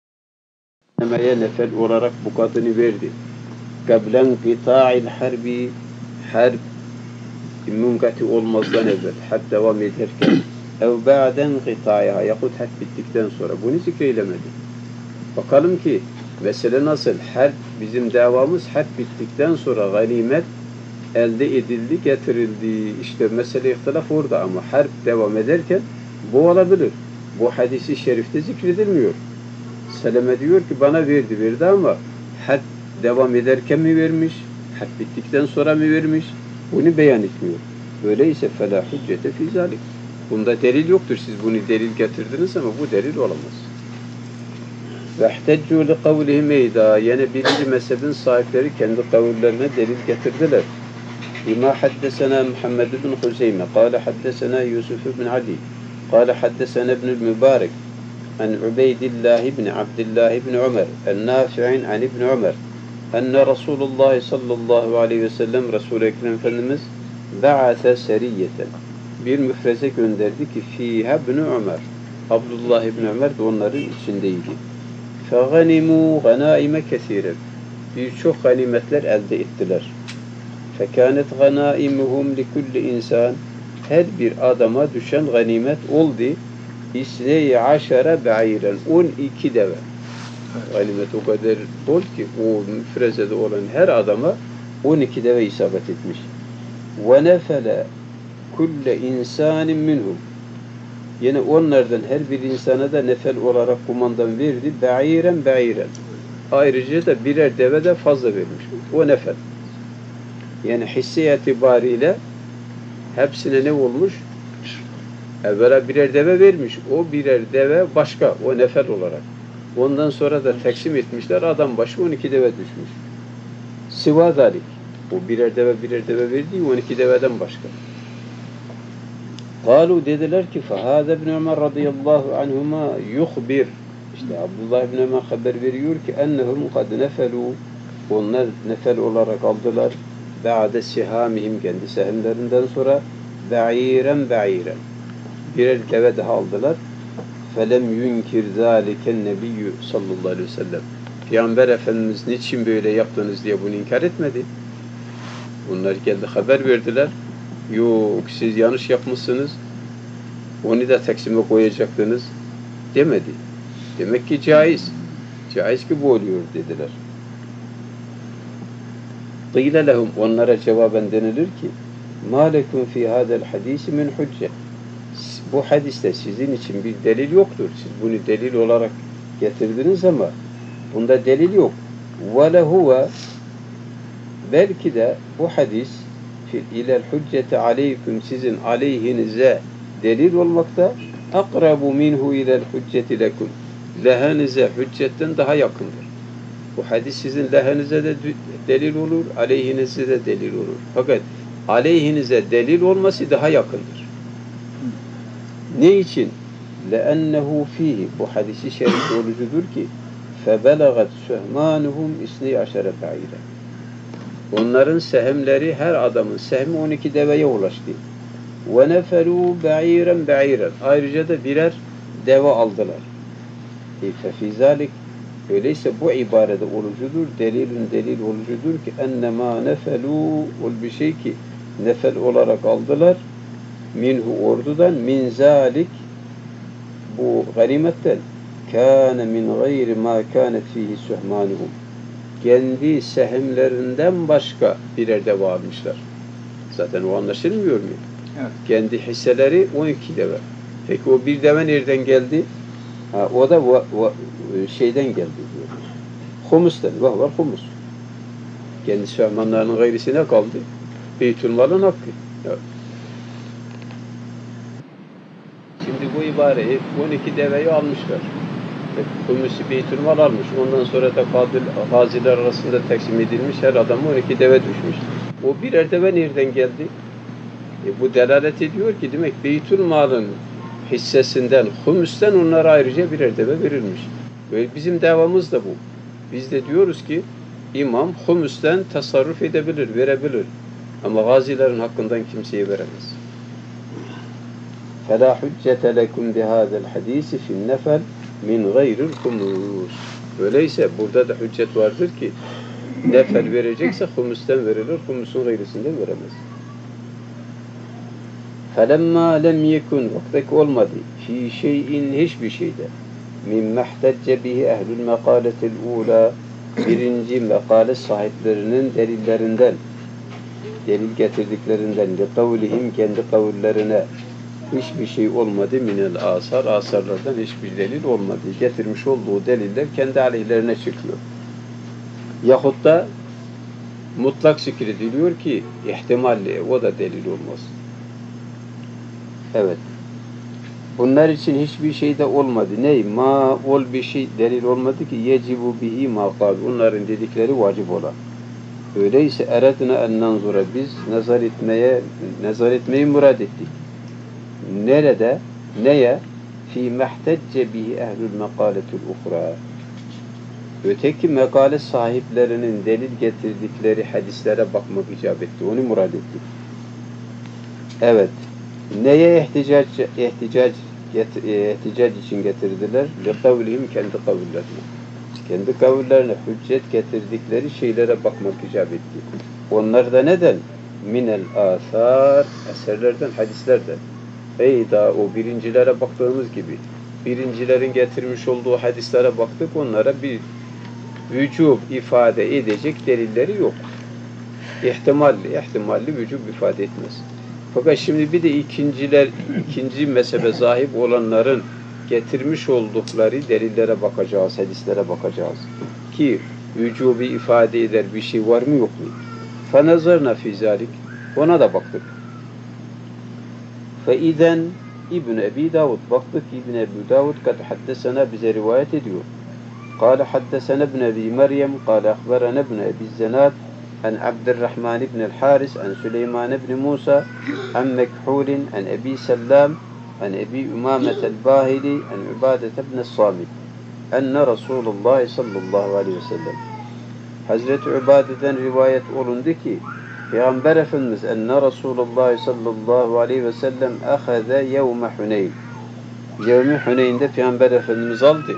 Nemeye nefel olarak bu kadını verdi. Kablen qita'il harbi, harp münkati olmazdan evvel, harp devam ederken ev ba'den qita'iha, yahut harp bittikten sonra bunu zikreylemedi. Bakalım ki mesele nasıl? Harp, bizim davamız harp bittikten sonra ganimet elde edildi, getirildi. İşte mesele ihtilaf orada ama harp devam ederken bu olabilir. Bu hadisi şerifte zikredilmiyor. Seleme diyor ki bana verdi verdi ama harp devam ederken mi vermiş, harp bittikten sonra mı vermiş, bunu beyan etmiyor. Öyleyse فَلَا حُجَّةَ فِي ذَلِكَ. Bunda delil yoktur. Siz bunu delil getirdiniz ama bu delil olamaz. وَاحْتَجُّوا لِقَوْلِهِمْ اَيْدًا. Yine birinci mezhebin sahipleri kendi kavullerine delil getirdiler. بِمَا حَدَّسَنَا مُحَمَّدُ بْنُ خُزَيْمَ قَالَ حَدَّسَنَا يُوسُفُ بْنُ عَلِي قَالَ حَدَّسَنَا ابْنُ الْمُبَارَكِ عن عبيد الله بن عبد الله بن عمر النافع عن ابن عمر أن رسول الله صلى الله عليه وسلم Resul-i Ekrem Efendimiz ba'ate seriyeten bir müfreze gönderdi ki fiha ibn Ömer, Abdullah ibn Ömer de onların içindeydi. فَغَنِمُوا غَنَائِمَ كَثِيرًا birçok ganimetler elde ettiler. فَكَانَتْ غَنَائِمُهُمْ لِكُلِّ insan her bir adama düşen ganimet oldu. İsne-i aşere be'iren on iki deve. Ganimet o kadar bol ki o müfrezede olan her adama on iki deve isabet etmiş. Ve nefele kulle insanin minhum. Yine onlardan her bir insana da nefel olarak kumandan verdi. Be'iren be'iren. Ayrıca da birer deve de fazla vermiş. O nefel. Yani hisse itibariyle hepsine ne olmuş? Evvela birer deve vermiş. O birer deve başka. O nefel olarak. Ondan sonra da teksim etmişler. Adam başı on iki deve düşmüş. Siva dalik. O birer deve birer deve verdiği on iki deveden başka. Kalu dediler ki فَهَذَا ibn Ömer radıyallahu anhuma yukhbir. İşte Abdullah ibn Ömer haber veriyor ki ennehum kad nefelu. Onlar nefel olarak aldılar. Ba'de sihamihim kendi sehimlerinden sonra be'iren be'iren. Birer deve daha aldılar. فَلَمْ يُنْكِرْ ذَٰلِكَ النَّبِيُّ sallallahu aleyhi ve sellem. Peygamber Efendimiz niçin böyle yaptınız diye bunu inkar etmedi. Bunlar geldi haber verdiler. Yok siz yanlış yapmışsınız. Onu da teksime koyacaktınız demedi. Demek ki caiz. Caiz ki bu oluyor dediler. قِيلَ لَهُمْ onlara cevaben denilir ki مَا لَكُمْ فِي هَذَا الْحَد۪يسِ مِنْ حُجَّةٍ bu hadiste sizin için bir delil yoktur. Siz bunu delil olarak getirdiniz ama bunda delil yok. وَلَهُوَ belki de bu hadis ilel hücceti aleykum sizin aleyhinize delil olmakta akrabu minhu ilel hücceti lekum lehenize hüccetten daha yakındır. Bu hadis sizin lehenize de delil olur, aleyhinize de delil olur. Fakat aleyhinize delil olması daha yakındır. Ne için? لَأَنَّهُ ف۪يهِ bu hadisi şerif olucudur ki فَبَلَغَتْ سُهْمَانُهُمْ اِسْنِي عَشَرَ بَعِيرًا onların sehimleri her adamın sehmi on iki deveye ulaştı. وَنَفَلُوا بَعِيرًا بَعِيرًا ayrıca da birer deve aldılar. فَفِي ذَلِكَ öyleyse bu ibarede olucudur, delilin delil olucudur ki اَنَّمَا نَفَلُوا ol bir şey ki nefel olarak aldılar minhu ordudan min zalik bu ganimetten kâne min gayri mâ kânet fîhî suhmânuhum kendi sehimlerinden başka birer deve almışlar. Zaten o anlaşılmıyor mu? Evet. Kendi hisseleri on iki deve. Peki o bir deve nereden geldi? Ha, o da va, va, şeyden geldi diyor. Humus'tan. Vah var humus. Kendi Şahmanlarının gayrisine kaldı. Beytülmal'ın hakkı. Ya. Şimdi bu ibareyi on iki deveyi almışlar. Humusi Beytülmal almış. Ondan sonra da gaziler arasında taksim edilmiş. Her adam on iki deve düşmüş. O birer deve nereden geldi? E bu delalet ediyor ki demek Beytülmal'ın hissesinden, humus'tan onlara ayrıca birer deve verilmiş. Ve bizim davamız da bu. Biz de diyoruz ki imam humus'tan tasarruf edebilir, verebilir. Ama gazilerin hakkından kimseye veremez. فَلَا حُجَّةَ لَكُمْ بِهَذَا الْحَد۪يسِ فِي النَّفَلِ مِنْ غَيْرِ الْخُمُوسِ. Öyleyse burada da hüccet vardır ki nefel verecekse humus'tan verilir, humus'un gayrisinden veremez. فَلَمَّا لَمْ يَكُنْ vaktaki olmadı. فِي şeyin hiçbir şeyde. مِنْ مَحْتَجَّ بِهِ اَهْلُ الْمَقَالَةِ الْعُولَى birinci mekale sahiplerinin delillerinden, delil getirdiklerinden لِقَوْلِهِمْ kendi kavullerine hiçbir şey olmadı minel asar, asarlardan hiçbir delil olmadı. Getirmiş olduğu deliller kendi aleyhlerine çıkıyor. Yahut da mutlak zikrediliyor ki ihtimalli, o da delil olmaz. Evet. Bunlar için hiçbir şey de olmadı. Ney? Ma ol bir şey delil olmadı ki yecibu bihi ma kal. Onların dedikleri vacip olan. Öyleyse eretine en nanzura biz nazar etmeye nazar etmeyi murad ettik. Nerede? Neye? Fi mehtecce bihi ehlül mekaletul uhra. Öteki mekale sahiplerinin delil getirdikleri hadislere bakmak icap etti. Onu murad ettik. Evet. Neye ihticac, ihticac, ihticac için getirdiler? لِقَوْلِهِمْ kendi kavullerine. Kendi kavullerine hüccet getirdikleri şeylere bakmak icap etti. Onlar da neden? Minel asar, eserlerden, hadislerden. Ey da o birincilere baktığımız gibi, birincilerin getirmiş olduğu hadislere baktık, onlara bir vücub ifade edecek delilleri yok. İhtimalli, ihtimalli vücub ifade etmez. Fakat şimdi bir de ikinciler, ikinci mezhebe sahip olanların getirmiş oldukları delillere bakacağız, hadislere bakacağız. Ki vücubu ifade eder bir şey var mı yok mu? فَنَظَرْنَا فِي ذَٰلِكِ ona da baktık. فَاِذَنْ İbn-i Ebi Davud baktık İbn-i Ebi Davud kad haddesena bize rivayet ediyor. قال حدثنا ابن أبي مريم قال أخبرنا ابن أبي الزناد عن عبد الرحمن بن الحارث عن سليمان بن موسى عن مكحول عن أبي سلام عن أبي أمامة الباهلي عن عبادة بن الصامت أن رسول الله صلى الله عليه وسلم Hazreti Ubade'den rivayet olundu ki Peygamber Efendimiz enne Resulullah sallallahu aleyhi ve sellem ahaze yevme Huneyn. Yevmi Huneyn'de Peygamber Efendimiz aldı.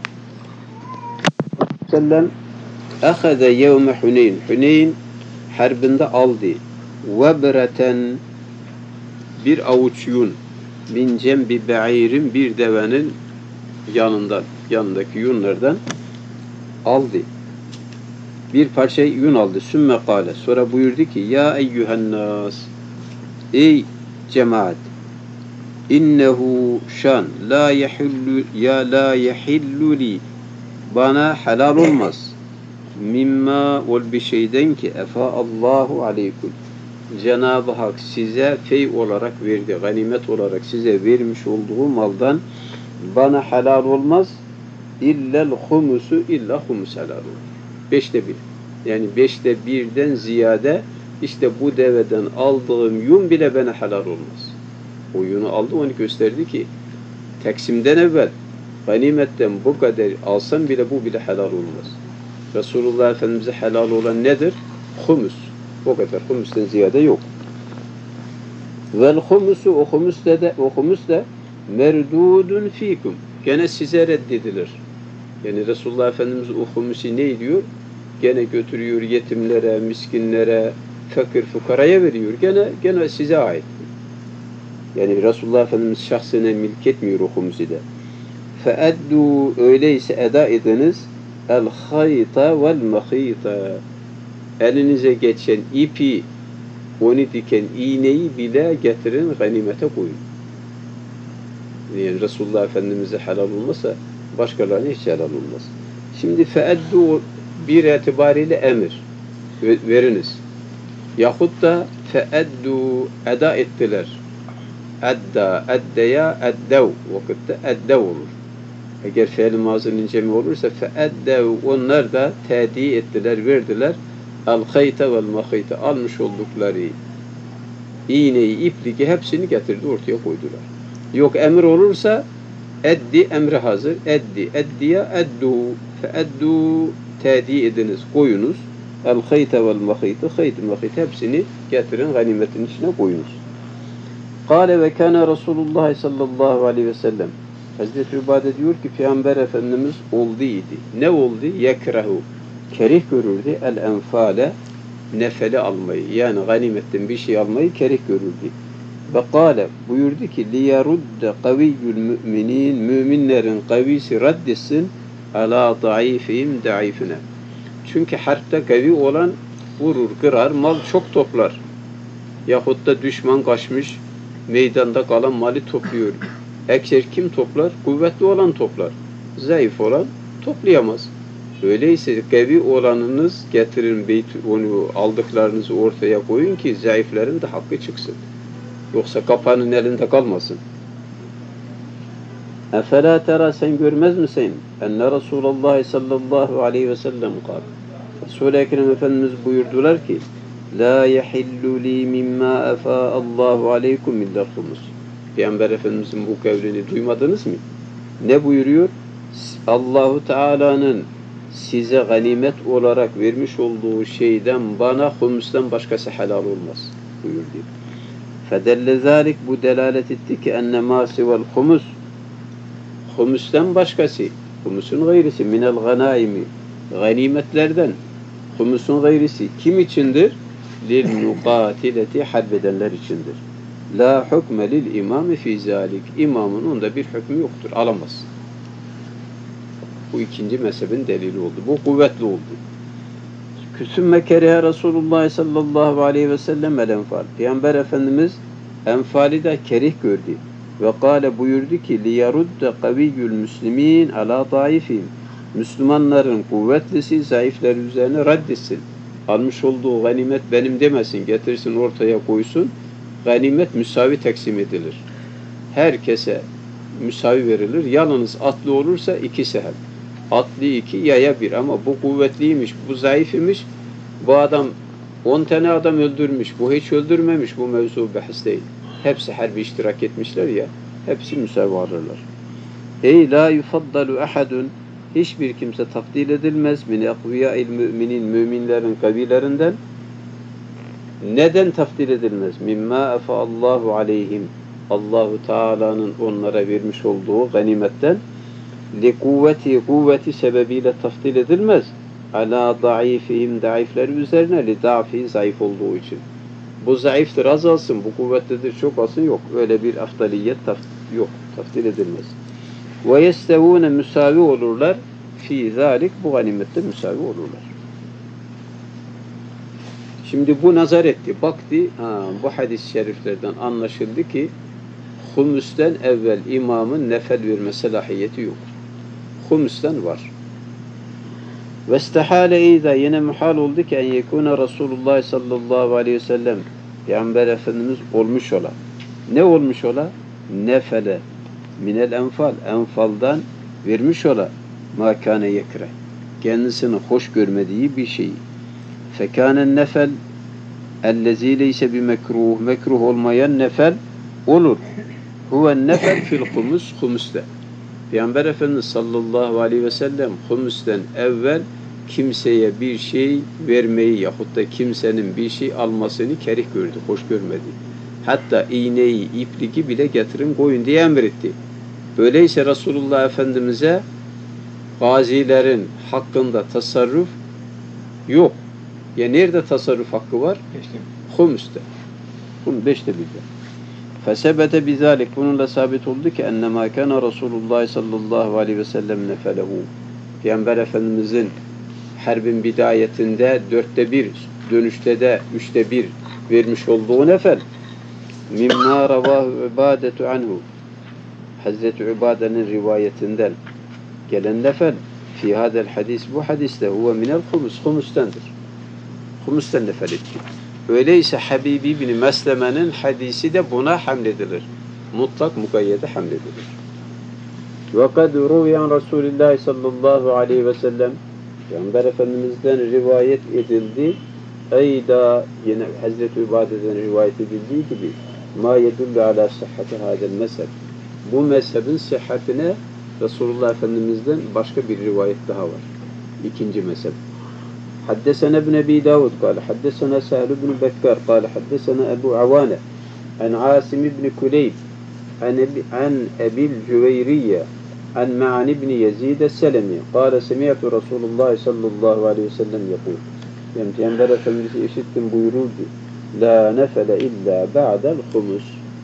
Sellem ahaze yevme Huneyn. Huneyn harbinde aldı. Vebreten bir avuç yun. Min cembi be'irin bir devenin yanından, yanındaki yunlardan aldı. Bir parça yün aldı. Sümme kâle. Sonra buyurdu ki ya eyyühennâs ey cemaat innehu şan la yehillu ya la yehillu li bana helal olmaz mimma ol bir şeyden ki efa Allahu aleykum Cenab-ı Hak size fey olarak verdi, ganimet olarak size vermiş olduğu maldan bana helal olmaz illel humusu illa humus helal olur. Beşte bir. Yani beşte birden ziyade işte bu deveden aldığım yün bile bana helal olmaz. O yünü aldı, onu gösterdi ki teksimden evvel ganimetten bu kadar alsam bile bu bile helal olmaz. Resulullah Efendimiz'e helal olan nedir? Humus. O kadar. Humus'tan ziyade yok. Vel humusu o humus de, o humus de merdudun fikum. Gene size reddedilir. Yani Resulullah Efendimiz o humusi ne diyor? Gene götürüyor yetimlere, miskinlere, fakir fukaraya veriyor. Gene gene size ait. Yani Resulullah Efendimiz şahsına milk etmiyor o humusi de. Feeddu öyleyse eda ediniz el hayta vel mahita. Elinize geçen ipi, onu diken iğneyi bile getirin ganimete koyun. Yani Resulullah Efendimiz'e helal olmasa başkalarına hiç helal olmaz. Şimdi feeddu bir itibariyle emir. Veriniz. Yahut da feeddu eda ettiler. Edda, eddeya, eddev. Vakitte eddev olur. Eğer fiil-i mazinin cemi olursa feeddev, onlar da tedi ettiler, verdiler. El-hayte vel-mahayte, almış oldukları iğneyi, ipliği hepsini getirdi, ortaya koydular. Yok emir olursa eddi, emri hazır. Eddi, eddiye, eddu. Feeddu, tedi ediniz, koyunuz. El-hayte vel-mahayte, hayte, mahayte hepsini getirin, ganimetin içine koyunuz. Kâle ve kâne Resulullah sallallahu aleyhi ve sellem. Hazreti Übade diyor ki Peygamber Efendimiz oldu idi. Ne oldu? Yekrehu. Kerih görürdü. El-enfale, nefeli almayı. Yani ganimetten bir şey almayı kerih görürdü. Ve kâle buyurdu ki liyerudde kaviyyül müminin, müminlerin kavisi raddetsin ala daifihim daifine. Çünkü harpte kavi olan vurur, kırar, mal çok toplar. Yahut da düşman kaçmış, meydanda kalan mali topluyor. Ekser kim toplar? Kuvvetli olan toplar. Zayıf olan toplayamaz. Öyleyse kavi olanınız getirin, beyt, onu aldıklarınızı ortaya koyun ki zayıfların da hakkı çıksın. Yoksa kapanın elinde kalmasın. Efela tera, sen görmez misin? Enne Resulullah sallallahu aleyhi ve sellem kal. Resul-i Ekrem Efendimiz buyurdular ki la yehillu li mimma efa Allahu aleykum illel humus. Peygamber Efendimizin bu kavlini duymadınız mı? Ne buyuruyor? Allahu Teala'nın size ganimet olarak vermiş olduğu şeyden bana humustan başkası helal olmaz buyurdu. Fedelle zalik, bu delalet etti ki enne ma sivel humus, humustan başkası, humusun gayrisi minel ganaimi, ganimetlerden, humusun gayrisi kim içindir? Lil mukatileti, harbedenler içindir. La hukme lil imami fi zalik, imamın onda bir hükmü yoktur, alamaz. Bu ikinci mezhebin delili oldu. Bu kuvvetli oldu. Küsümme kerehe Resulullah sallallahu aleyhi ve sellem el enfal. Peygamber Efendimiz enfali de kerih gördü. Ve kâle buyurdu ki liyerudde kaviyyül müslimin ala daifihim. Müslümanların kuvvetlisi zayıflar üzerine reddetsin. Almış olduğu ganimet benim demesin, getirsin ortaya koysun. Ganimet müsavi taksim edilir. Herkese müsavi verilir. Yalnız atlı olursa iki sehem. Atlı iki, yaya bir, ama bu kuvvetliymiş, bu zayıfmış, bu adam on tane adam öldürmüş, bu hiç öldürmemiş, bu mevzu bahis değil. Hepsi harbi iştirak etmişler ya, hepsi müsavi alırlar. Ey la yufaddalu ahadun, hiçbir kimse tafdil edilmez min ekviyâil müminin, müminlerin kabilerinden. Neden tafdil edilmez? Mimma efa'allahu aleyhim, Allahu Teala'nın onlara vermiş olduğu ganimetten li kuvveti, kuvveti sebebiyle tafdil edilmez. Ala daifihim, daifler üzerine li dafi, zayıf olduğu için. Bu zayıftır, azalsın, bu kuvvetlidir, çok alsın, yok. Öyle bir afdaliyet taf yok, tafdil edilmez. Ve yestevûne, müsavi olurlar. Fi zalik, bu ganimette müsavi olurlar. Şimdi bu nazar etti, baktı, ha, bu hadis-i şeriflerden anlaşıldı ki humustan evvel imamın nefel verme selahiyeti yok. Humustan var. Ve istehale izâ, yine muhal oldu ki en yekûne Resulullah sallallahu aleyhi ve sellem, Peygamber Efendimiz olmuş ola. Ne olmuş ola? Nefele minel enfal, enfaldan vermiş ola. Ma kâne yekre, kendisini hoş görmediği bir şeyi. Fekânen nefel ellezî leyse bi mekruh, mekruh olmayan nefel olur. Huven nefel fil humus, humuste. Peygamber Efendimiz sallallahu aleyhi ve sellem humusten evvel kimseye bir şey vermeyi yahut da kimsenin bir şey almasını kerih gördü, hoş görmedi. Hatta iğneyi, ipliği bile getirin koyun diye emretti. Böyleyse Resulullah Efendimiz'e gazilerin hakkında tasarruf yok. Ya nerede tasarruf hakkı var? Humuste. Bunun beşte birde. Fesebete bizalik, bununla sabit oldu ki ennemâ kâne Resulullah sallallahu aleyhi ve sellem nefelehu. Peygamber Efendimizin harbin bidayetinde dörtte bir, dönüşte de üçte bir vermiş olduğu nefel. Mimma ravahu ibadetu anhu. Hazreti Übade'nin rivayetinden gelen nefel fi hadel hadis bu hadiste huve minel humus humustendir. Humustan nefel etti. Öyleyse Habibi bin Mesleme'nin hadisi de buna hamledilir. Mutlak mukayyede hamledilir. Ve kad ruviyan Resulullah sallallahu aleyhi ve sellem Peygamber Efendimiz'den rivayet edildi. Eyda yine Hazreti Übade'den rivayet edildiği gibi ma yedullu ala sıhhati hadel mezheb. Bu mezhebin sıhhatine Resulullah Efendimiz'den başka bir rivayet daha var. İkinci mezhep. Haddesena ibn Ebi Davud kâle haddesena Sehl ibn Bekkar kâle haddesena Ebu Avane an Asim ibn Kuleyb an Ebil Cüveyriye an Ma'an ibn Yezid es-Selemi kâle semiyatu Resulullah sallallahu aleyhi ve sellem yapıyor. Yani Peygamber Efendimiz'i işittim buyururdu. La nefele illa ba'del humus.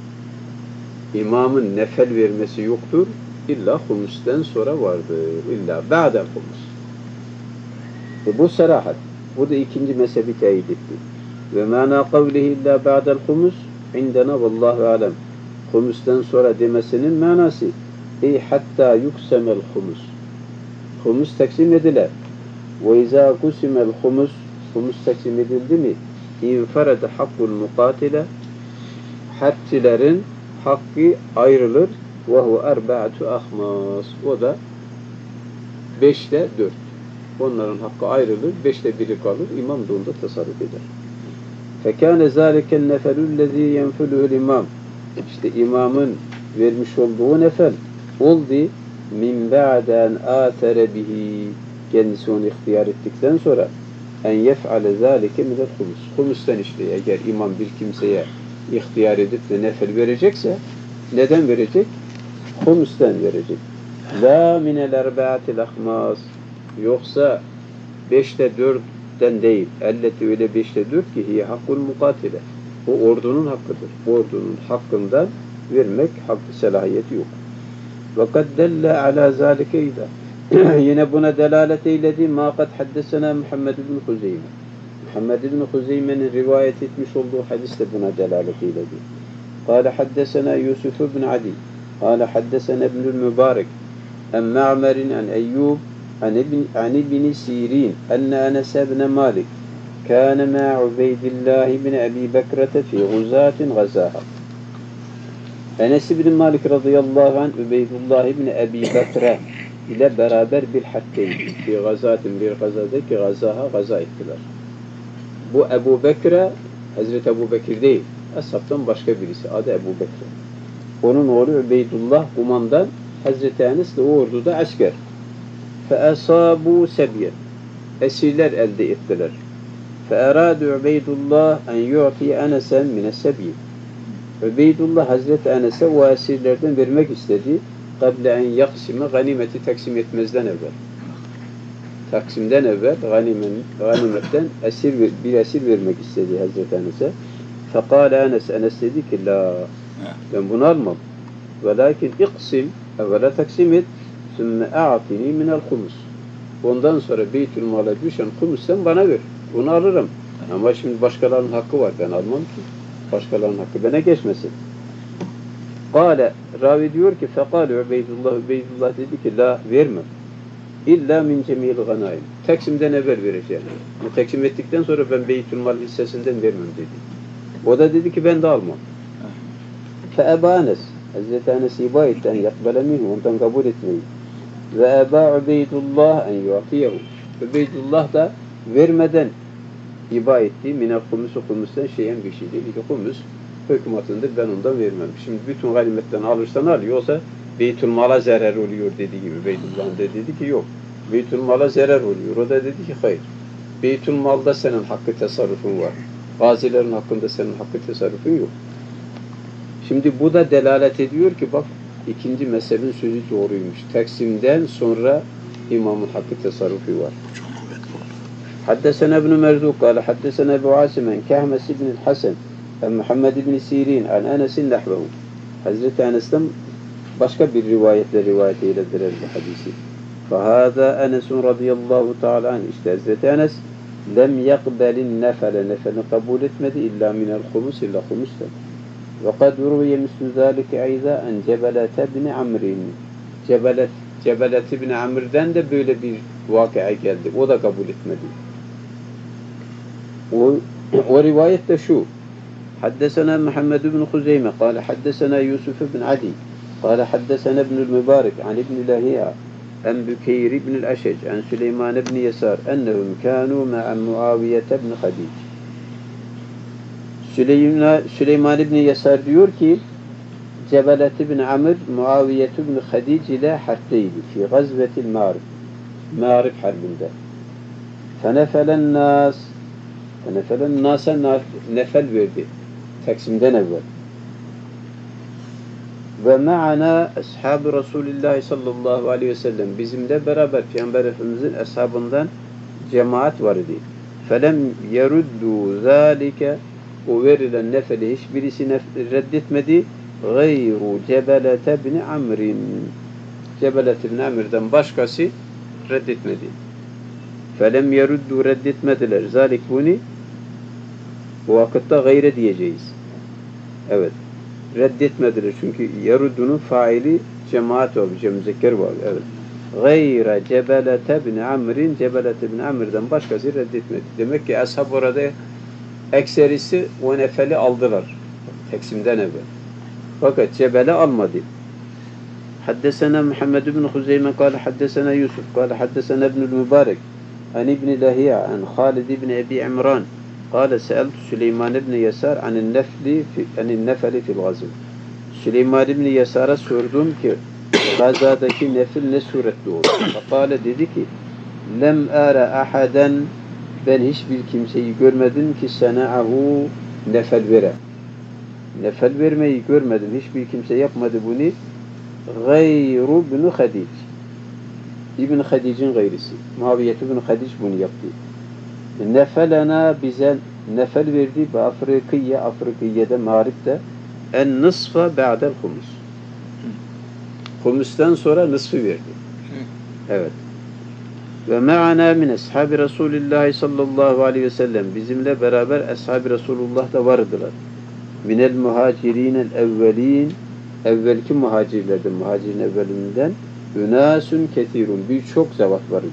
İmamın nefel vermesi yoktur. İlla humusten sonra vardır. İlla ba'del humus. E bu serahat. Bu da ikinci mezhebi teyit etti. Ve mana kavlihi illa ba'del humus indena vallahu alem. Humustan sonra demesinin manası ey hatta yuksemel humus. Humus taksim ediler. Ve izâ kusimel humus humus taksim edildi mi inferede hakkul mukatile harpçilerin hakkı ayrılır ve hu erba'atu ahmas. O da beşte dört. Onların hakkı ayrılır. Beşte biri kalır. İmam da onda tasarruf eder. Fekâne zâliken nefelüllezî yenfülühül imam. İşte imamın vermiş olduğu nefel oldu min ba'den âtere bihi. Kendisi onu ihtiyar ettikten sonra en yef'ale zâlike minel humus. Humustan işte eğer imam bir kimseye ihtiyar edip de nefel verecekse neden verecek? Humustan verecek. La minel erba'atil ahmas. Yoksa beşte dörtten değil. Elleti öyle beşte dört ki hiye hakkul mukatile. O ordunun hakkıdır. Ordunun hakkından vermek hakkı selahiyeti yok. Ve kad delle ala zâlike idâ. Yine buna delalet eyledi. Ma kad haddesena Muhammed ibn Huzeyme. Muhammed ibn Huzeyme'nin rivayet etmiş olduğu hadis de buna delalet eyledi. Kâle haddesena Yusuf ibn Adi. Kâle haddesena ibnül Mübarek. En Ma'merin en Eyyub. عن ابن عن ابن سيرين أن أنس بن مالك كان مع عبيد الله بن أبي بكرة في غزاة غزاها. Enes ibn Malik radıyallahu anh Übeydullah ibn Ebi Bekre ile beraber bir hatteydi. Bir gazatin bir gazadaki gazaha gaza ettiler. Bu Ebu Bekre Hazreti Ebu Bekir değil. Ashabtan başka birisi. Adı Ebu Bekre. Onun oğlu Übeydullah kumandan Hazreti Enes de o orduda asker. فَأَصَابُوا سَبْيًا Esirler elde ettiler. فَاَرَادُ عُبَيْدُ اللّٰهِ اَنْ يُعْطِيَ اَنَسًا مِنَ السَّبْيِ Übeydullah Hazreti Enes'e o esirlerden vermek istedi. قَبْلَ اَنْ يَقْسِمَ Ganimeti taksim etmezden evvel. Taksimden evvel ganimetten esir, bir esir vermek istedi Hazreti Enes'e. فَقَالَ Enes Enes dedi ki la ben bunu almam. وَلَكِنْ اِقْسِمْ evvela taksim et. ثُمَّ اَعْطِنِي مِنَ الْخُمُسِ Ondan sonra Beytül Mal'a düşen humus'tan bana ver. Bunu alırım. Ama şimdi başkalarının hakkı var. Ben almam ki. Başkalarının hakkı bana geçmesin. Kale, ravi diyor ki fekale Übeydullah, Übeydullah dedi ki la vermem. İlla min cemil ganaim. Taksimden evvel vereceğim. Bu taksim ettikten sonra ben Beytül Mal hissesinden vermem dedi. O da dedi ki ben de almam. Fe Eba Enes. Hazreti Enes iba etti en yakbele minhu. Ondan kabul etmeyi. Ve Eba Übeydullah en yuatiyehu. Übeydullah da vermeden iba etti. Minel humusu humustan şeyen bir şey değil. Humus hükümetinde ben ondan vermem. Şimdi bütün ganimetten alırsan al. Yoksa Beytül Mal'a zarar oluyor dediği gibi. Übeydullah da dedi ki yok. Beytül Mal'a zarar oluyor. O da dedi ki hayır. Beytül Mal'da senin hakkı tasarrufun var. Gazilerin hakkında senin hakkı tasarrufun yok. Şimdi bu da delalet ediyor ki bak ikinci mezhebin sözü doğruymuş. Taksim'den sonra imamın hakkı tasarrufu var. Çok kuvvetli oldu. Haddesena ibn Merzuk kâle haddesena Ebu Asimen Kahmes ibn Hasan en Muhammed ibn Sirin en Enes'in nahvehu. Hazreti Enes'ten başka bir rivayetle rivayet eylediler bu hadisi. Fahâzâ Enes'un radıyallahu ta'ala anh. İşte Hazreti Enes lem yakbelin nefele nefeli kabul etmedi illa minel humus illa humus'tan. وَقَدْ رُوِيَ مِثْلُ ذَٰلِكَ اَيْضًا اَنْ جَبَلَةَ بْنِ عَمْرٍ Cebelet, Cebelet ibn Amr'den de böyle bir vakıa geldi. O da kabul etmedi. O, o rivayet de şu. حدثنا محمد بن خزيمة قال حدثنا يوسف بن عدي قال حدثنا ابن المبارك عن ابن لهيعة عن بكير بن الأشج عن سليمان بن يسار أنهم كانوا مع معاوية بن خديج. Süleyman, Süleyman ibn Yasar diyor ki Cebelet ibn Amr Muaviye ibn Hadic ile harpteydi. Fi gazvetil Ma'rif. Ma'rif harbinde. Fenefelen nas Fenefelen nasa nefel verdi. Taksim'den evvel. Ve ma'ana ashab-ı Resulullah sallallahu aleyhi ve sellem bizimle beraber Peygamber Efendimizin ashabından cemaat vardı. Felem yeruddu zalike o verilen nefeli hiçbirisi nef- reddetmedi. Gayru Cebelete bin Amr'in Cebelet bin Amr'den başkası reddetmedi. Felem yeruddu reddetmediler. Zalik bunu bu vakitte gayre diyeceğiz. Evet. Reddetmediler. Çünkü yeruddunun faili cemaat var. Müzekker var. Evet. Gayre Cebelete bin Amr'in Cebelete bin Amr'den başkası reddetmedi. Demek ki ashab orada ekserisi o nefeli aldılar. Teksimden evvel. Fakat Cebel'e almadı. Haddesena Muhammed ibn Huzeyme kâle haddesena Yusuf kâle haddesena ibn-i Mübarek an ibn Lahiya an Halid ibn Ebi İmran kâle seeltu Süleyman ibn Yasar anin nefli anin nefeli fil gazv. Süleyman ibn Yasar'a sordum ki gazadaki nefil ne suretli olur? Kâle dedi ki lem ara ahaden ben hiçbir kimseyi görmedim ki sena'ahu nefel vere. Nefel vermeyi görmedim. Hiçbir kimse yapmadı bunu. Gayru ibn Hadic. İbn Hadic'in gayrisi. Muaviye ibn Hadic bunu yaptı. Nefelena bize nefel verdi. Ve Afrikiye, Afrikiye'de, Mağrib'de en nısfa ba'del humus. Humus'tan sonra nısfı verdi. Evet. Ve me'ana min ashabi Resulullah sallallahu aleyhi ve sellem bizimle beraber ashab-ı Resulullah da vardılar. Minel muhacirinel evvelin evvelki muhacirlerden, muhacirin evvelinden ünasun ketirun birçok zevat vardı.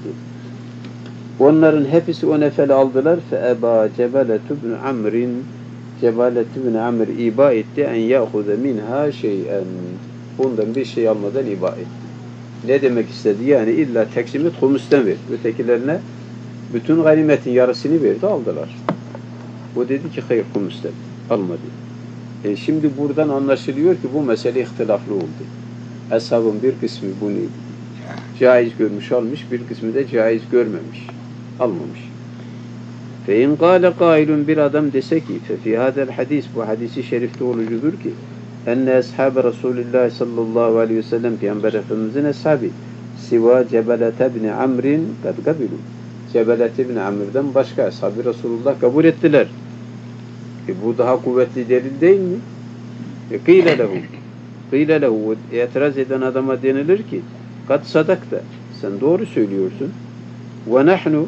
Onların hepsi o nefeli aldılar. Fe eba Cebelet ibn Amr'in Cebelet ibn Amr iba etti en ya'huze minha şey'en ondan bir şey almadan iba etti. Ne demek istedi? Yani illa teksimit humustan ver. Ötekilerine bütün ganimetin yarısını verdi, aldılar. O dedi ki hayır humustan. Almadı. E şimdi buradan anlaşılıyor ki bu mesele ihtilaflı oldu. Ashabın bir kısmı bunu caiz görmüş almış, bir kısmı da caiz görmemiş, almamış. Fe in qâle qailun bir adam dese ki fe fî hâzel hadis bu hadisi şerifte olucudur ki enne ashab-ı Resulullah sallallahu aleyhi ve sellem Peygamber Efendimizin ashabı siva Cebelete bin Amr'in kad kabilu Cebelete bin Amr'den başka ashab-ı Resulullah kabul ettiler. E bu daha kuvvetli delil değil mi? E kıyle lehu kıyle lehu itiraz eden adama denilir ki kad sadakta sen doğru söylüyorsun ve nahnu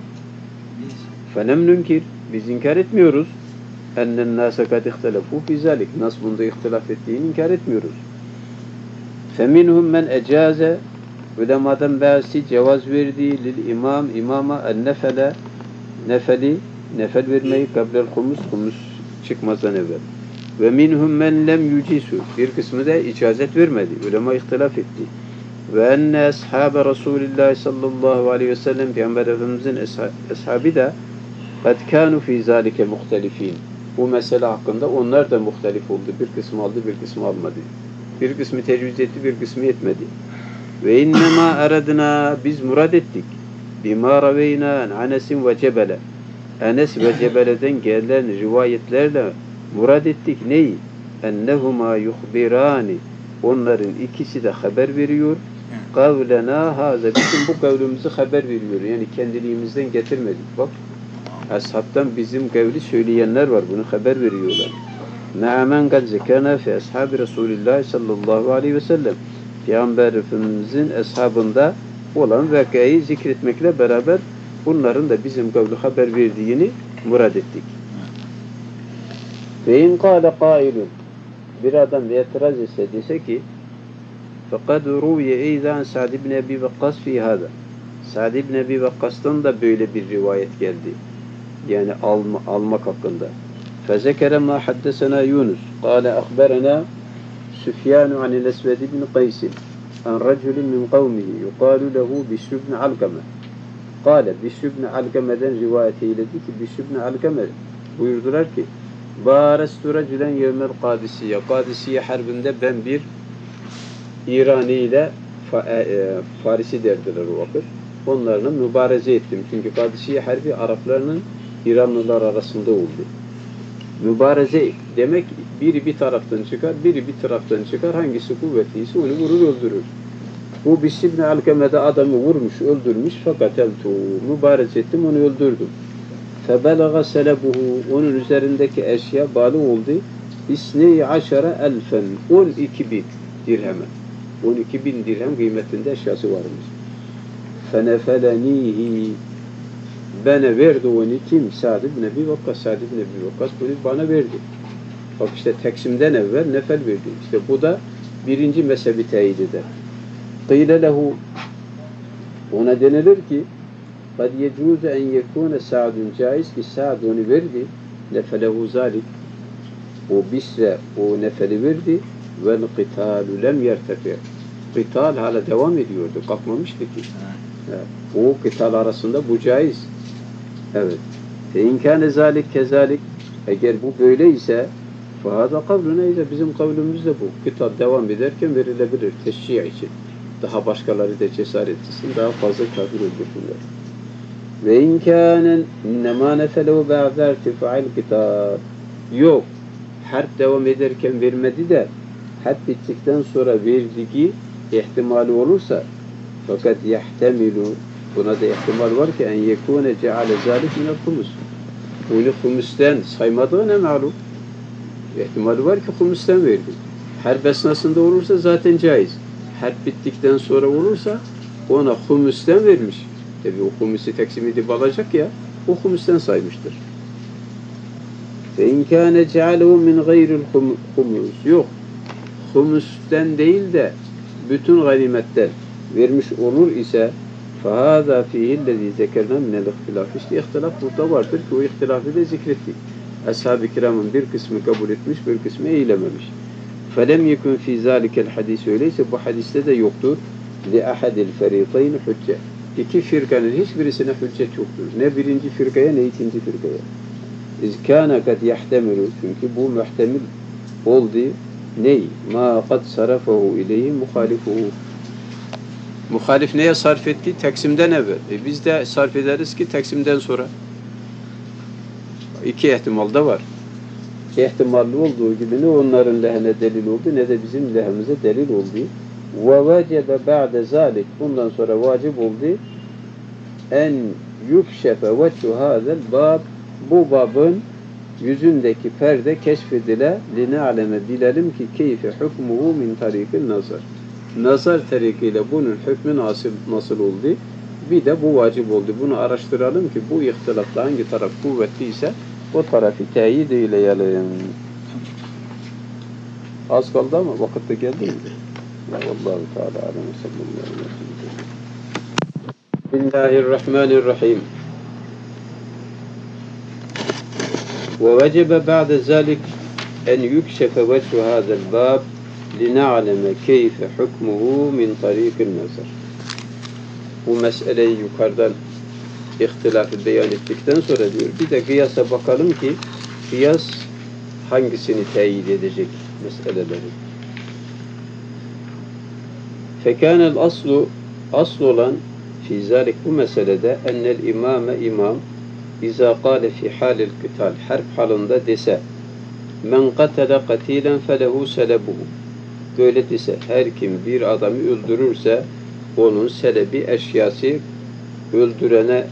fenem nunkir biz inkar etmiyoruz ennen nâse kad ihtelefu fî zâlik nas bunda ihtilaf ettiğini inkar etmiyoruz. Feminhum men ecaze ulemadan bazısı cevaz verdi lil imam imama en nefele nefeli nefel vermeyi kablel humus humus çıkmazdan evvel. Ve minhum men lem yucisu bir kısmı da icazet vermedi. Ulema ihtilaf etti. Ve enne ashabe Resulullah sallallahu aleyhi ve sellem Peygamber Efendimizin ashabı da kad kanu fi zalike muhtelifin. Bu mesele hakkında onlar da muhtelif oldu. Bir kısmı aldı, bir kısmı almadı. Bir kısmı tecviz etti, bir kısmı etmedi. Ve innema aradna biz murad ettik. Bima raveyna Enes'in ve Cebele. Enes ve Cebele'den gelen rivayetlerle murad ettik neyi? Ennehuma yuhbirani. Onların ikisi de haber veriyor. Kavlena haza. Bütün bu kavlimizi haber veriyor. Yani kendiliğimizden getirmedik. Bak. Ashabtan bizim kavli söyleyenler var. Bunu haber veriyorlar. Me'amen kad zekana fi ashabi Resulullah sallallahu aleyhi ve sellem. Peygamber Efendimizin ashabında olan vakayı zikretmekle beraber bunların da bizim kavli haber verdiğini murad ettik. Ve in kâle kâilun bir adam itiraz etse dese ki فَقَدْ رُوْيَ اَيْذَا Sa'd ibn Ebi Vakkas fi hâda. Sa'd ibn Ebi Vakkas'tan da böyle bir rivayet geldi. Yani alma, almak hakkında. فَذَكَرَ مَا حَدَّسَنَا يُونُسُ قَالَ أَخْبَرَنَا سُفْيَانُ عَنِ الْأَسْوَدِ بْنِ قَيْسٍ عَنْ رَجُلٍ مِنْ قَوْمِهِ يُقَالُ لَهُ بِشْرُ بْنِ عَلْقَمَةٍ قَالَ بِشْرُ بْنِ عَلْقَمَة'den rivayet eyledi ki Bişr ibn Alkame buyurdular ki Bârestu racülen yevmel Kadisiye Kadisiye harbinde ben bir İrani ile Farisi derdiler o vakit. Onlarla mübareze ettim. Çünkü Kadisiye harbi Araplarının İranlılar arasında oldu. Mübareze demek biri bir taraftan çıkar, biri bir taraftan çıkar. Hangisi kuvvetliyse onu vurur öldürür. Bu Bişr ibn Alkame'de adamı vurmuş, öldürmüş fakat eltu mübareze ettim, onu öldürdüm. Febelaga selebuhu onun üzerindeki eşya bağlı oldu. İsnei aşara elfen on iki bin dirheme. on iki bin dirhem kıymetinde eşyası varmış. Fenefelenihi bana verdi onu kim? Sa'd ibn Ebi Vakkas. Sa'd ibn Ebi Vakkas bunu bana verdi. Bak işte teksimden evvel nefel verdi. İşte bu da birinci mezhebi teyit eder. Qîle lehu ona denilir ki قَدْ يَجُوزَ اَنْ يَكُونَ سَعْدٌ caiz ki Sa'd onu verdi. Nefelehu zalik. O Bişre o nefeli verdi. Vel qitalu lem yertefi. Qital hala devam ediyordu. Kalkmamıştı ki. Evet. O qital arasında bu caiz. Evet. Fe inkâne zalik kezalik. Eğer bu böyleyse fahada kavluna ise bizim kavlumuz da bu. Qital devam ederken verilebilir. Teşşi' için. Daha başkaları da cesaret etsin. Daha fazla kafir öldürsünler. Ve inkânen innemâ nefelehu ba'da irtifa'il qital. Yok. Harp devam ederken vermedi de harp bittikten sonra verdiği ihtimali olursa fakat yahtemilu buna da ihtimal var ki en yekûne ceale zâlik minel humus. Onu humusten saymadığı ne malum? İhtimali var ki humusten verdi. Harp esnasında olursa zaten caiz. Harp bittikten sonra olursa ona humusten vermiş. Tabi o humusi teksim edip alacak ya o humusten saymıştır. فَاِنْ كَانَ جَعَلَهُ مِنْ غَيْرِ الْخُمُسِ Yok. Humus'ten değil de bütün ganimetten vermiş olur ise فَهَذَا فِيهِ الَّذ۪ي ذَكَرْنَا مِنَ الْاِخْتِلَافِ İşte ihtilaf burada vardır ki o ihtilafı da zikrettik. Ashab-ı kiramın bir kısmı kabul etmiş, bir kısmı eylememiş. فَلَمْ يَكُنْ فِي ذَٰلِكَ الْحَدِيثِ Öyleyse bu hadiste de yoktur. لِأَحَدِ الْفَرِيقَيْنِ hücce. İki firkanın hiçbirisine hüccet yoktur. Ne birinci firkaya ne ikinci firkaya. İzkâne kad yahtemilu çünkü bu muhtemil oldu ney? Ma kad sarafahu ileyhi muhalifuhu. Muhalif neye sarf etti? Teksimden evvel. E biz de sarf ederiz ki teksimden sonra. İki ihtimal da var. İhtimalli olduğu gibi ne onların lehine delil oldu ne de bizim lehimize delil oldu. Ve vecebe ba'de zalik bundan sonra vacip oldu en yükşefe veçhu hazel bab bu babın yüzündeki perde keşfedile line'aleme bilelim ki keyfe hukmuhu min tarikil nazar. Nazar tarikiyle bunun hükmü nasıl, nasıl oldu? Bir de bu vacip oldu. Bunu araştıralım ki bu ihtilafla hangi taraf kuvvetliyse o tarafı teyit eyleyelim. Az kaldı ama vakit de geldi mi? Ya Allahu Teala alem sallallahu aleyhi ve sellem. Bismillahirrahmanirrahim. ووجب بعد ذلك أن يكشف وجه هذا الباب لنعلم كيف حكمه من طريق النظر. Bu meseleyi yukarıdan ihtilafı beyan ettikten sonra diyor. Bir de kıyasa bakalım ki kıyas hangisini teyit edecek meseleleri. Fekânel aslu asıl olan fi zâlik bu meselede ennel imame imam İza kâle fi hâlil kıtal harp halında dese men katele katilen felehu selebuhu böyle dese her kim bir adamı öldürürse onun selebi eşyası öldürene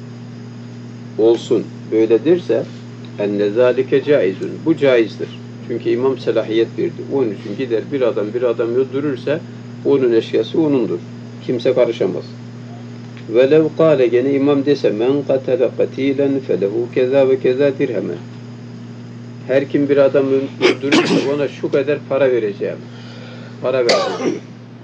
olsun böyledirse enne zâlike caizun bu caizdir. Çünkü imam selahiyet verdi. Onun için gider bir adam bir adam öldürürse onun eşyası onundur. Kimse karışamaz. Velev kâle gene imam dese men katele katilen felehu keza ve keza dirheme. Her kim bir adamı öldürürse ona şu kadar para vereceğim. Para vereceğim.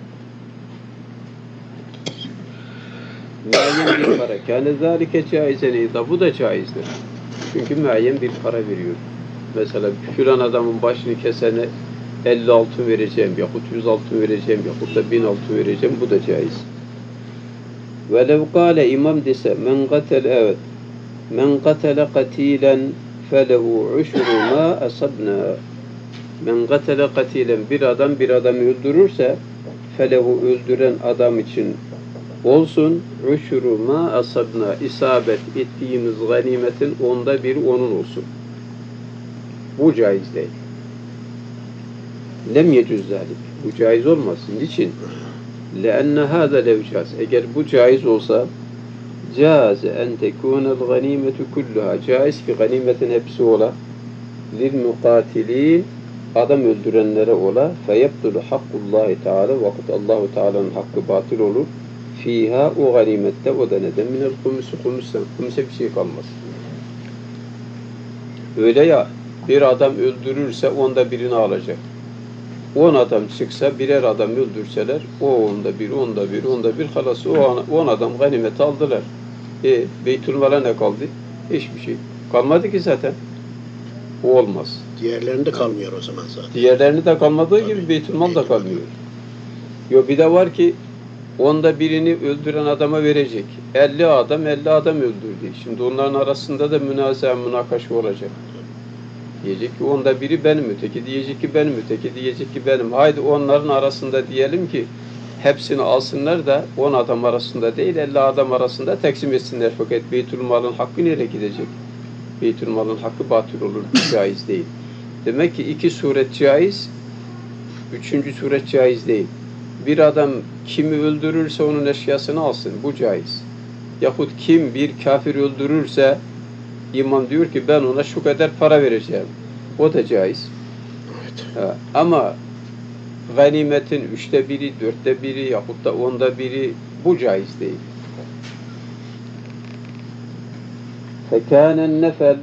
Müayyen bir para. Kâne zâlike caizen idâ. Bu da caizdir. Çünkü müayyen bir para veriyor. Mesela filan adamın başını kesene elli altın vereceğim, yahut yüz altın vereceğim, yahut da bin altın vereceğim. Bu da caiz. Velev kâle imam dese men qatel evet men qatele katilen felehu uşru ma asabna. Men qatele katilen, bir adam bir adamı öldürürse felehu, öldüren adam için olsun uşru ma asabna, isabet ettiğimiz ganimetin onda bir onun olsun. Bu caiz değil. Lem yecüz zalik. Bu caiz olmaz. Niçin? لأن هذا لو جاز. Eğer bu caiz olsa caiz en tekunel ganimetu kulluha. Caiz ki ganimetin hepsi ola. Lil mukatilin, adam öldürenlere ola. Feyebdulu hakkullahi teala, vakit Allahu Teala'nın hakkı batıl olur. Fiha, o ganimette, o da neden? Minel kumüsü kumüsen. Kumüse bir şey kalmaz. Öyle ya, bir adam öldürürse onda birini alacak. On adam çıksa, birer adam öldürseler, o onda bir, onda bir, onda bir, halası o on adam ganimeti aldılar. E, Beytülmal'a ne kaldı? Hiçbir şey. Kalmadı ki zaten. O olmaz. Diğerlerinde kalmıyor o zaman zaten. Diğerlerini de kalmadığı Tabii, gibi Beytülmal da Beytülmal. kalmıyor. Yo, bir de var ki onda birini öldüren adama verecek. elli adam, elli adam öldürdü. Şimdi onların arasında da münazaa, münakaşa olacak. Diyecek ki onda biri benim, öteki diyecek ki benim, öteki diyecek ki benim. Haydi onların arasında diyelim ki hepsini alsınlar da on adam arasında değil, elli adam arasında taksim etsinler. Fakat Beytülmal'ın hakkı nereye gidecek? Beytülmal'ın hakkı batıl olur, caiz değil. Demek ki iki suret caiz, üçüncü suret caiz değil. Bir adam kimi öldürürse onun eşyasını alsın, bu caiz. Yahut kim bir kafir öldürürse İmam diyor ki ben ona şu kadar para vereceğim. O da caiz. Evet. Ha, ama ganimetin üçte biri, dörtte biri yahut da onda biri, bu caiz değil. Fekânen nefel,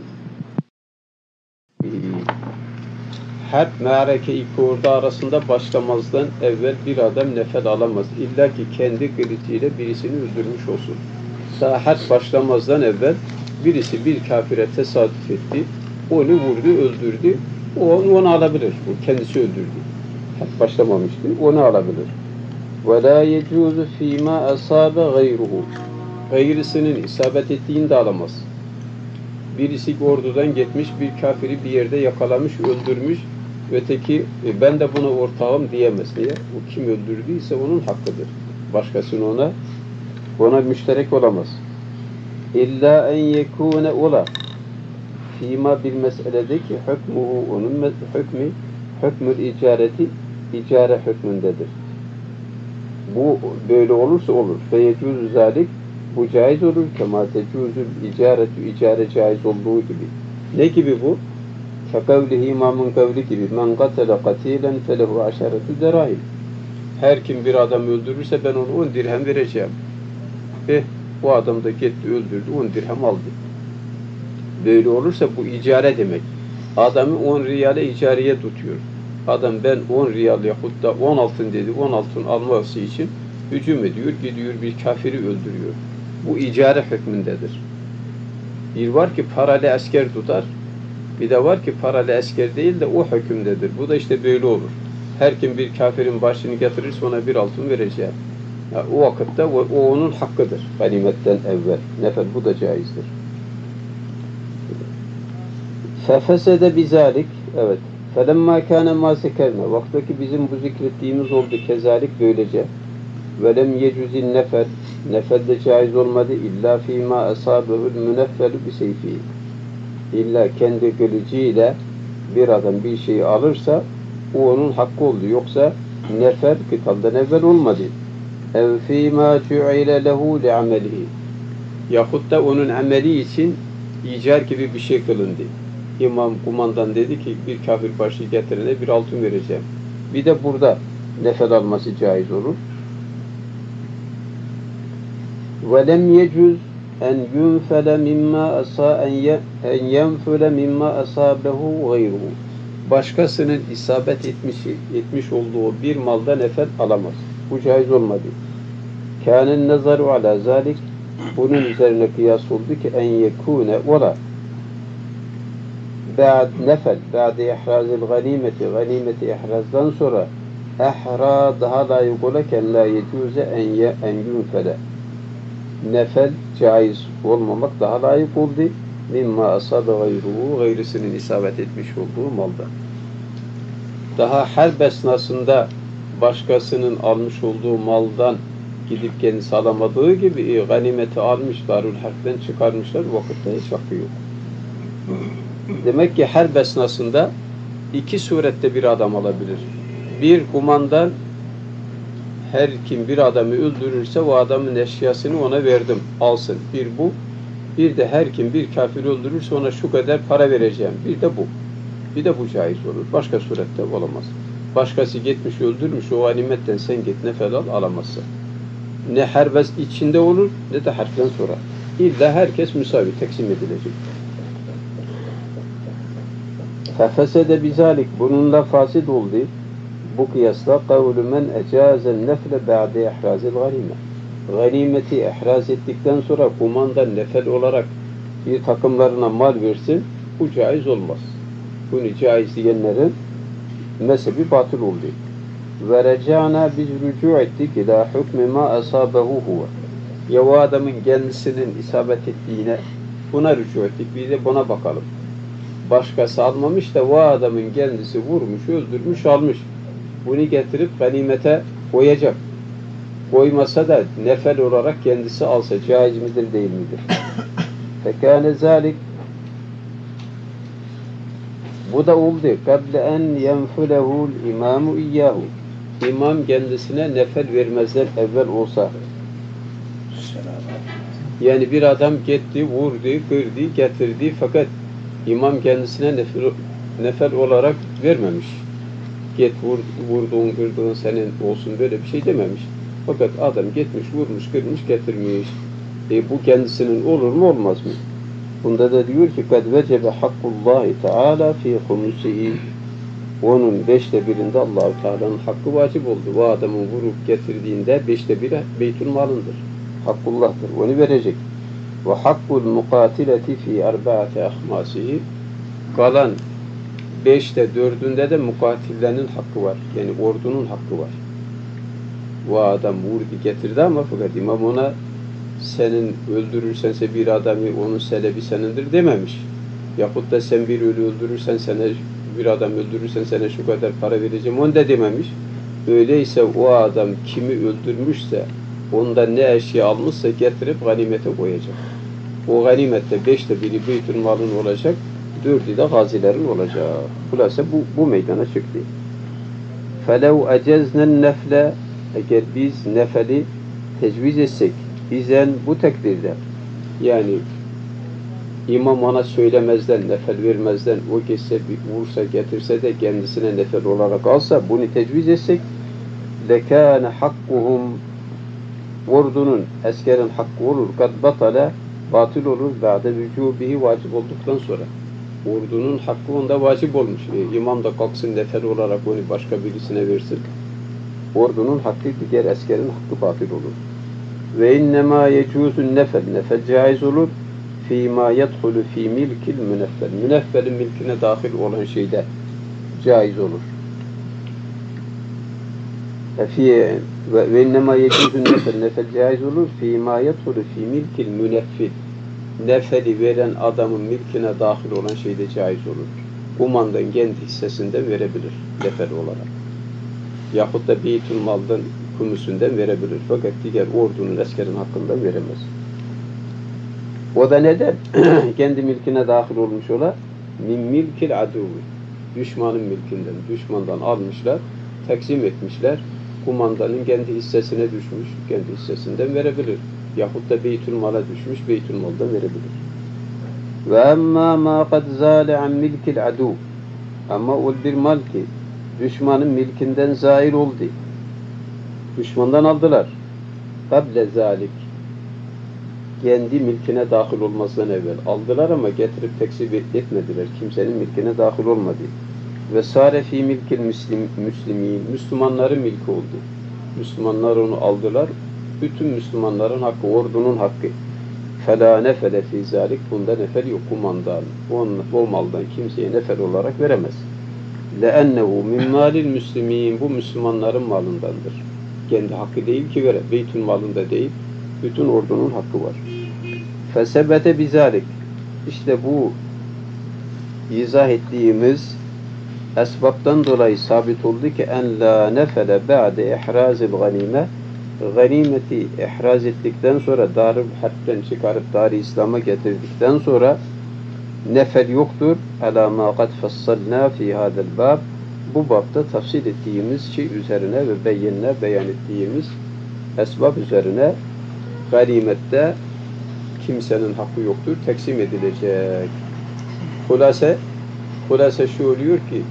harp, me'areke iki ordu arasında başlamazdan evvel bir adam nefel alamaz. İlla ki kendi kılıcıyla birisini öldürmüş olsun. Daha harp başlamazdan evvel birisi bir kafire tesadüf etti, onu vurdu, öldürdü, o onu, onu alabilir. O kendisi öldürdü. Harp başlamamıştı, onu alabilir. وَلَا يَجُوزُ ف۪ي مَا أَصَابَ غَيْرُهُ. Gayrısının isabet ettiğini de alamaz. Birisi ordudan gitmiş, bir kafiri bir yerde yakalamış, öldürmüş, öteki e, ben de buna ortağım diyemez. Niye? O kim öldürdüyse onun hakkıdır. Başkasının ona ona müşterek olamaz. İlla en yekûne ola fîmâ bir meseledeki hükmuhu, onun hükmü hükmül icareti, icare hükmündedir. Bu böyle olursa olur. Feyecûzü zâlik, bu caiz olur. Kemâ tecûzül icaretü, icare caiz olduğu gibi. Ne gibi bu? Kekavlihi, imamın kavli gibi. Men katele katilen felehu aşaretü derahim. Her kim bir adam öldürürse ben onu on dirhem vereceğim. Eh, bu adam da gitti öldürdü, on dirhem aldı. Böyle olursa bu icare demek. Adamı on riyale icareye tutuyor. Adam ben on riyal yahut da on altın dedi, on altın alması için hücum ediyor, gidiyor bir kafiri öldürüyor. Bu icare hükmündedir. Bir var ki paralı asker tutar, bir de var ki paralı asker değil de o hükümdedir. Bu da işte böyle olur. Her kim bir kafirin başını getirirse ona bir altın vereceğim. Ya, o vakitte o, o onun hakkıdır. Ganimetten evvel. Nefel, bu da caizdir. Fefesede bizalik, evet. Felemma kâne mâ sekerne. Vaktaki bizim bu zikrettiğimiz oldu. Kezalik böylece. Velem yecüzin nefel. Nefel de caiz olmadı. İlla fîmâ asâbehul müneffelu biseyfî. İlla kendi kılıcıyla bir adam bir şeyi alırsa o onun hakkı oldu. Yoksa nefel kıtaldan evvel olmadı. ev fîmâ cu'ile lehu li'amelihi. Yahut da onun ameli için icar gibi bir şey kılındı. İmam, kumandan dedi ki bir kafir başı getirene bir altın vereceğim. Bir de burada nefel alması caiz olur. وَلَمْ يَجُزْ en yunfele mimma asa en yenfele mimma asabehu gayruhu. Başkasının isabet etmiş, etmiş olduğu bir malda nefel alamaz. Bu caiz olmadı. Kânen nazaru ala zalik. Bunun üzerine kıyas oldu ki en yekûne ola ba'd nefel ba'de ihrazil ganimeti ganimeti ihrazdan sonra ehra daha layık olaken la yecuze en ye en yunfele nefel caiz olmamak daha layık oldu mimma asabe gayruhu gayrısının isabet etmiş olduğu malda. Daha harp esnasında başkasının almış olduğu maldan gidip kendisi alamadığı gibi e, ganimeti almış, Darül Harp'ten çıkarmışlar, vakitte hiç hakkı yok. Demek ki harp esnasında iki surette bir adam alabilir. Bir, kumandan her kim bir adamı öldürürse o adamın eşyasını ona verdim, alsın. Bir bu. Bir de her kim bir kafir öldürürse ona şu kadar para vereceğim. Bir de bu. Bir de bu caiz olur. Başka surette olamaz. Başkası gitmiş öldürmüş, o ganimetten sen git nefel al, alamazsın. Ne herbes içinde olur ne de harften sonra. İlla herkes müsavi teksim edilecek. Fefesede bizalik bununla fasid oldu. Bu kıyasla kavlu men ecazen nefle ba'de ihrazil ganime. Ganimeti ihraz ettikten sonra kumandan nefel olarak bir takımlarına mal versin, bu caiz olmaz. Bunu caiz diyenlerin mezhebi batıl oldu. Ve reca'na biz rücu ettik ila hükmü ma asabehu huve. Ya o adamın kendisinin isabet ettiğine buna rücu ettik. Bir de buna bakalım. Başkası almamış da o adamın kendisi vurmuş, öldürmüş, almış. Bunu getirip ganimete koyacak. Koymasa da nefel olarak kendisi alsa caiz midir değil midir? Fekâne zâlik bu da oldu. Kable en yenfulehul imamu iyyahu. İmam kendisine nefel vermezden evvel olsa. Yani bir adam gitti, vurdu, kırdı, getirdi fakat imam kendisine nefel, nefel olarak vermemiş. Git vur, vurduğun, kırdığın senin olsun böyle bir şey dememiş. Fakat adam gitmiş, vurmuş, kırmış, getirmiş. E bu kendisinin olur mu olmaz mı? Bunda da diyor ki kad vecebe hakkullahi teala fi humusihi. Onun beşte birinde Allah-u Teala'nın hakkı vacip oldu. Bu adamın vurup getirdiğinde beşte biri beytül malındır. Hakkullah'tır. Onu verecek. Ve hakkul mukatileti fi arba'ati ahmasihi. Kalan beşte dördünde de mukatillerin hakkı var. Yani ordunun hakkı var. Bu adam vurdu getirdi ama fakat imam ona senin öldürürsense bir adamı onun selebi senindir dememiş. Yahut da sen bir ölü öldürürsen sana bir adam öldürürsen sana şu kadar para vereceğim onu da dememiş. Öyleyse o adam kimi öldürmüşse ondan ne eşya almışsa getirip ganimete koyacak. O ganimette beşte biri beytül malın olacak, dördü de gazilerin olacak. Hulasa bu, bu meydana çıktı. فَلَوْ اَجَزْنَا النَّفْلَ eğer biz nefeli tecviz etsek, bizen bu tekbirde, yani imam ona söylemezden, nefel vermezden, o geçse, vursa, getirse de kendisine nefel olarak alsa, bunu tecviz etsek, lekâne hakkuhum, ordunun, eskerin hakkı olur, kad batale, batıl olur, ba'de vücubihi vacip olduktan sonra. Ordunun hakkı onda vacip olmuş. E, imam da kalksın nefel olarak onu başka birisine versin. Ordunun hakkı diğer eskerin hakkı batıl olur. Ve innemâ yecûzun nefel. Nefel caiz olur. Fîmâ yedhulü fî milkil müneffel. Müneffelin milkine dahil olan şeyde caiz olur. Ve innemâ yecûzun nefel. Nefel caiz olur. Fîmâ yedhulü fî milkil müneffil. Nefeli veren adamın milkine dahil olan şeyde caiz olur. Kumandan kendi hissesinden verebilir nefel olarak. Yahut da beytül maldan kumusundan verebilir. Fakat diğer ordunun, eskerin hakkından veremez. O da neden? Kendi milkine dahil olmuş ola. Min milkil aduvi. Düşmanın milkinden, düşmandan almışlar, taksim etmişler. Kumandanın kendi hissesine düşmüş, kendi hissesinden verebilir. Yahut da beytül mala düşmüş, beytül maldan verebilir. Ve emmâ mâ kad zâle an milkil adu. Ama o bir mal ki düşmanın milkinden zahir oldu. Düşmandan aldılar. Kable zalik. kendi milkine dahil olmasından evvel aldılar ama getirip tekzip etmediler. Kimsenin milkine dahil olmadı. Ve sâre fî milkil müslim, müslimîn. Müslümanların milki oldu. Müslümanlar onu aldılar. Bütün Müslümanların hakkı, ordunun hakkı. فَلَا نَفَلَ فِي ذَٰلِكَ Bunda nefel yok, kumandan. O maldan kimseye nefel olarak veremez. لَاَنَّهُ مِنْ مَالِ الْمُسْلِم۪ينَ Bu Müslümanların malındandır. Kendi hakkı değil ki vere. Beytül malında değil. Bütün ordunun hakkı var. فَسَبَتَ بِذَٰلِكَ İşte bu izah ettiğimiz esbaptan dolayı sabit oldu ki en la nefele ba'de ihrazil ganime ganimeti ihraz ettikten sonra Darül Harp'ten çıkarıp Dar-ı İslam'a getirdikten sonra nefel yoktur. Ala ma kad fassalna fi hadal bab bu babda tafsil ettiğimiz şey üzerine ve beyyinle beyan ettiğimiz esbab üzerine ganimette kimsenin hakkı yoktur. Teksim edilecek. Hulase hulase şu oluyor ki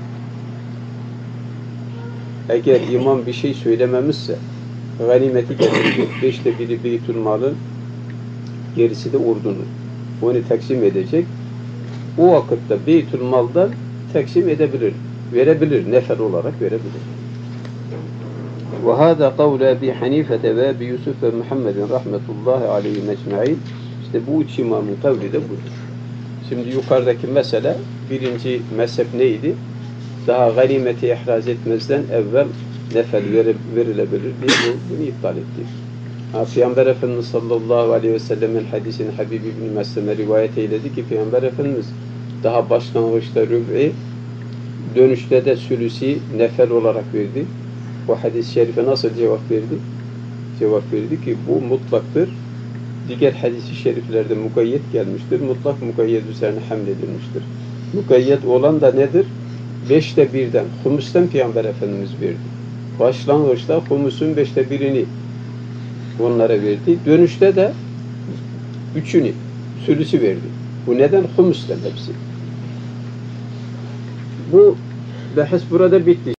eğer imam bir şey söylememişse ganimeti getirecek. Beşte biri beytül malın gerisi de ordunun. Onu teksim edecek. O vakitte beytül maldan teksim edebilir. Verebilir. Nefel olarak verebilir. Ve hâzâ kavlu Ebi Hanifete ve Ebi Yusuf ve Muhammedin rahmetullahi aleyhi mecmaîn. İşte bu üç imamın kavli de budur. Şimdi yukarıdaki mesele birinci mezhep neydi? Daha ganimeti ihraz etmezden evvel nefel verilebilir diye bu, bunu iptal etti. Ha, Peygamber Efendimiz sallallahu aleyhi ve sellemin hadisini Habib İbn-i Meslem'e rivayet eyledi ki Peygamber Efendimiz daha başlangıçta rüb'i, dönüşte de sülüsi nefel olarak verdi. Bu hadis-i şerife nasıl cevap verdi? Cevap verdi ki bu mutlaktır. Diğer hadis-i şeriflerde mukayyet gelmiştir. Mutlak mukayyet üzerine hamledilmiştir. Mukayyet olan da nedir? Beşte birden, humusten Peygamber Efendimiz verdi. Başlangıçta humusun beşte birini onlara verdi. Dönüşte de üçünü, sülüsü verdi. Bu neden? Humusten hepsi. Bu bahis burada bitti.